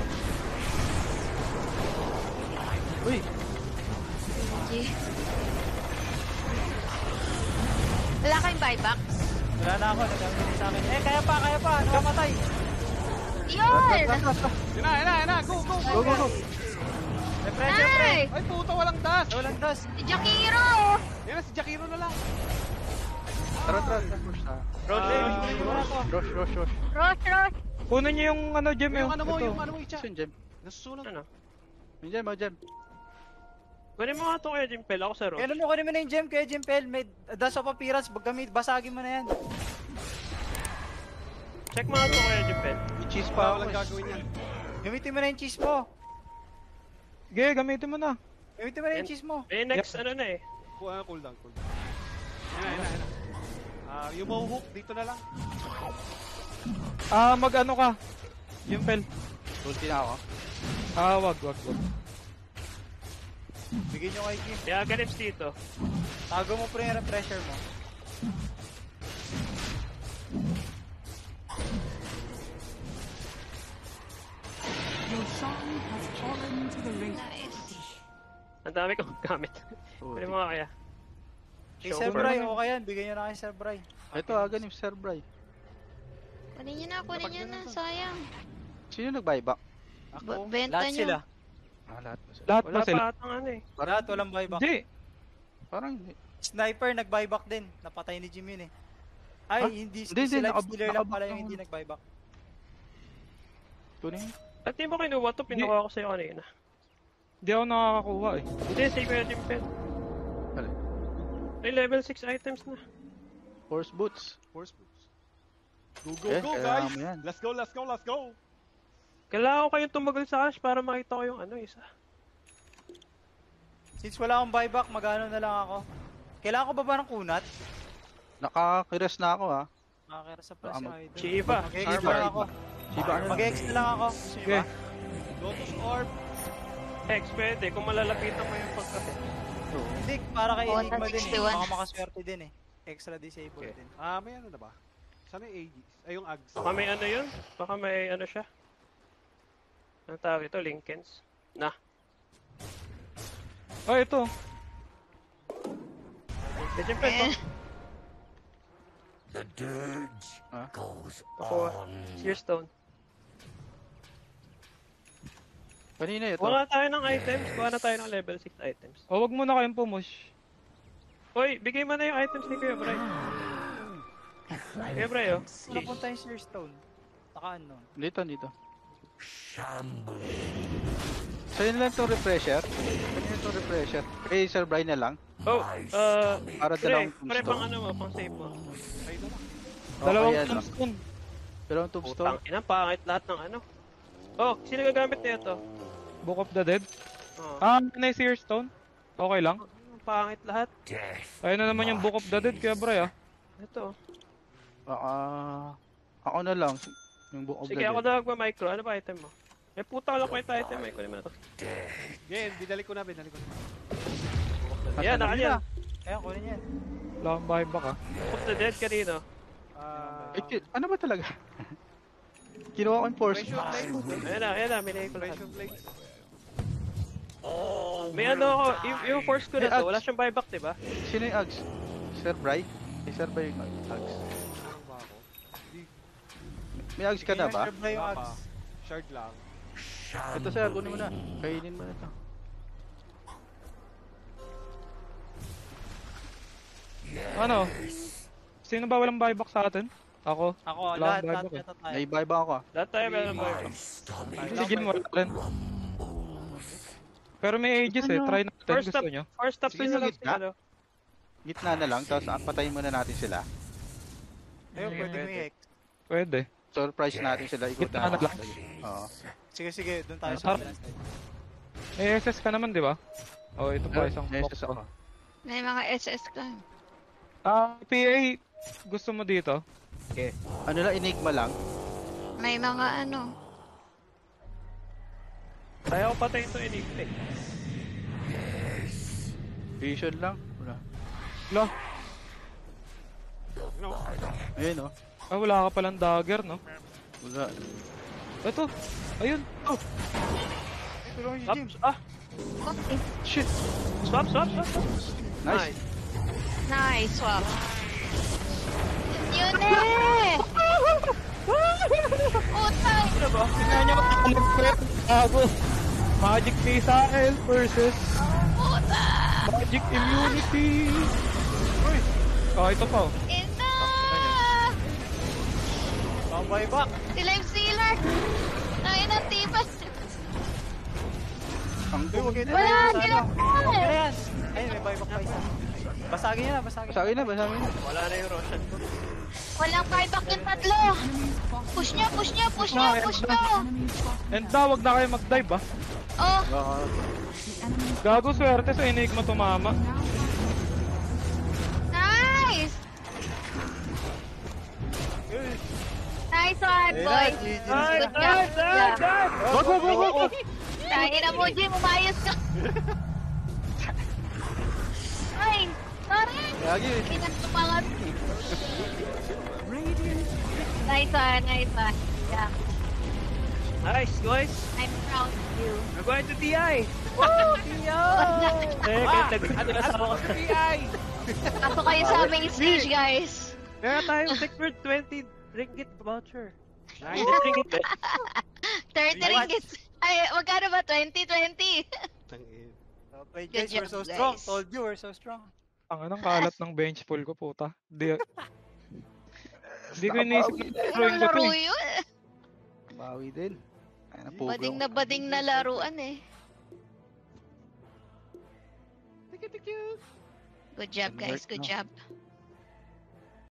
Uy, G. Wala kayong buyback? Wala na ako, nagkamali sa akin. Eh, kaya pa, kaya pa, nakamatay. Yun! Yun na, yun na, yun na. Go, go, go. go, go, go. Eh, pre, pre, pre. Ay! Ay, puta, walang dash. Walang das. Si Jakiro! Yan na, si Jakiro na lang. Tara, tara, tara. Push na. Roche. Rush, rush, rush. Rush, rush! Kunin niyo yung ano, Jim. Yung ano mo, Ito. yung ano mo, Icha. Saan Jem? Nasusunod. Ano? Yung Jem, oh Jem. Kunin mo nga ito kaya, Jimpel. Ako sa Eh, Roche. ano mo, kunin mo na yung gem, kaya Jimpel. May das of appearance, gamit, basagin mo na yan. Check mo nga ito kaya, Jimpel. May cheese Pa, pa ako. walang eh. gagawin yan. Gamitin mo na yung cheese mo. Sige, gamitin mo na. Gamitin mo na yung cheese mo. Eh, next ano na eh. Cool, ah, cool down, cool down. Yan na, yan na, yan na. Ah, yung Mohawk, dito na lang. Ah, mag-ano ka? Jimpel. Ulti na ako. Ah, wag, wag, wag. Bigyan nyo kay Kim. Kaya galips dito. Tago mo pre yung pressure mo. Your song has fallen to the radiant. Nice. Ang dami kong gamit. Kunin mo nga kaya. Kay Show Sir for- Bray, okay yan. Bigyan nyo na kay Sir Bray. Ito ah, ganim Sir Bray. Kunin nyo na, kunin nyo na. Sayang. Sino nag-buyback? Ba- Ako. Benta Lahat nyo. sila. Ah, lahat ba sila? Lahat Wala ba sila? pa atang ano eh. Lahat, walang buyback. Hindi. Parang hindi. Sniper, nag-buyback din. Napatay ni Jim yun eh. Ay, Ah? hindi. Hindi, si hindi, Life nakab- Stealer lang nakabak pala ako. yung hindi nag-buyback. Tuning. At di mo kinuha to, pinuha ko sa'yo kanina. Hindi ako nakakakuha eh. Hindi, save kaya Jimpel. Alin? May level six items na. Force boots. Force boots. Go, go, Eh, go, kailangan guys. mo yan. Let's go, let's go, let's go. Kailangan ko kayong tumagal sa cash para makita ko yung ano isa. Since wala akong buyback, magano na lang ako. Kailangan ko ba ba ng kunat? Nakakires na ako ah. Makakira sa plus Baka yung mag- idol. Chiba. Mag-X Armor. na lang ako. Shiba ano? Mag-X na lang ako. Gusto nyo Sige. ba? Lotus Orb. X, pwede. Kung malalapitan mo yung pagkape. Hindi, para kay Oh, Enigma din eh. sixty-one. Baka makaswerte din eh. Extra disable Okay. din. Ah, may ano na ba? Sana yung Aegis. Ay, yung Ags. Baka may ano yun? Baka may ano siya? Anong tawag ito? Lincolns? Na. Oh, ito. Eh, Jimpel, Eh. The dirge Huh? goes Ako, on. Seer Stone. Kanina ito. Kuha nga tayo ng items. Kuha na tayo ng level six items. O, wag muna kayong pumush. Hoy, bigay mo na yung items ni Kuya Bray. Kuya Bray, oh. Wala punta yung Seer Stone. Nakaan nun. Dito, dito. Shambles. Sa'yo na lang itong refresher. Kanina itong refresher. Kay Sir Bray na lang. Oh, uh, Para pre, dalawang pre, pang tombstone. ano mo, pang save mo. Dalawang yan, ah. tombstone. Dalawang tombstone. Putang ina, pangit lahat ng ano. Oh, sino gagamit na ito? Book of the Dead. Oh, Ah, na yung Seer Stone. Okay lang. pangit lahat. Death. Ayun na naman yung Book of the Dead, kaya bro ah. Ito. Baka... Ako na lang. Yung book of Sige, the ako dead. na magpa-micro. Ano ba item mo? Eh, puta ko lang kwenta item. May kunin mo na to. Yan, binalik ko na, binalik ko na. Yan, naka yan. Kaya kunin yan. Wala akong buyback ah. Of the dead kanino. Ah, Eh, ki- ano ba talaga? Kinuha ko yung force. Pressure Blades. Ayan na, ayan na. Minigay ko lahat. Pressure Blades. May ano ako. Yung, yung force ko na May to. Wala axe. siyang buyback, diba? Sino yung Ags? Sir Bray? Kay Sir Bray yung Ags. Ano ba ako? Di, May Ags ka na ba? Sir Bray yung wala pa. axe. Shard lang. Ito sir, kunin mo na. Kainin mo na ito. Ano? Sino ba walang buyback sa atin? Ako. Ako, Wala lahat, akong lahat buyback eh. yata tayo. May buy ba ako ah? Lahat tayo meron ng buyback. Sige, wala rin. Pero may ages eh. Try natin. First Gusto up, nyo? first up Sige, din sa na lang gitna. ano. Gitna na lang, tapos ah, patayin muna natin sila. Ayun, Sige, pwede mo pwede. i-hex. Pwede. Surprise natin sila, ikutan Gitna na natin lang. sila. Oo. Sige, sige, doon tayo Ah, sa tar- kabilang side. May S S ka naman, di ba? Oh, ito pa isang Yes, box yes, ko. ako. May mga S S ka. Ah, P A, gusto mo dito? Ano lang, enigma lang. May mga ano. Kaya ko patayin to Enigma eh. Vision lang. Wala. Wala. No. Ayun oh. Ah, wala ka palang dagger, no? Wala. Ito. Ayun. Oh, Tulungan si Swap, James. ah, Okay. shit. swap, swap, swap. swap. Nice. Nice swap. Yun eh! Utay! Ano ba? Tingnan niyo ako. Ako. Magic Missile versus Utay! Magic Immunity. Uy. Oh, ito pa oh. Ina! Bye back. Si Life Stealer! Tayo ng tipas! Ang Huwag kayo Wala! na Sila! Okay na yan. Ayun, may buyback pa isa. Basagin niya na, basagin. Basagin na, basagin na. Wala na yung Roshan ko. Walang buyback yung tatlo! Push nyo, push nyo, push nyo, push nyo! And daw, wag na kayo mag-dive ah. Oh! Gago swerte sa Enigma tumama. Nice! Nice one, boy! G G. Nice, Good job, nice, good nice, job. nice! Wag, wag, wag, wag, wag. Tayo na mo, Jim, umayos ka! Ay! Sorry! Lagi. Pinagtumangat. Nice one, nice one. Yeah, Nice, guys! I'm proud of you. We're going to T I! Eh, kahit nag-ano na sa ako sa T I! Pasok kayo sa main stage, guys. Meron tayong secured twenty ringgit voucher. Nice. Ringgit eh. thirty ringgit. Ay, magkano ba? twenty, twenty. Tangin. Play Good guys, we're so job, strong. guys. Told you, we're so strong. Ang anong kalat ng bench pull ko, puta. Di, di ko inisip na laruin Anong ko to laro eh. yun? Bawi din. Ay, napugong. Bading na bading na laruan eh. Good job, guys. Good job.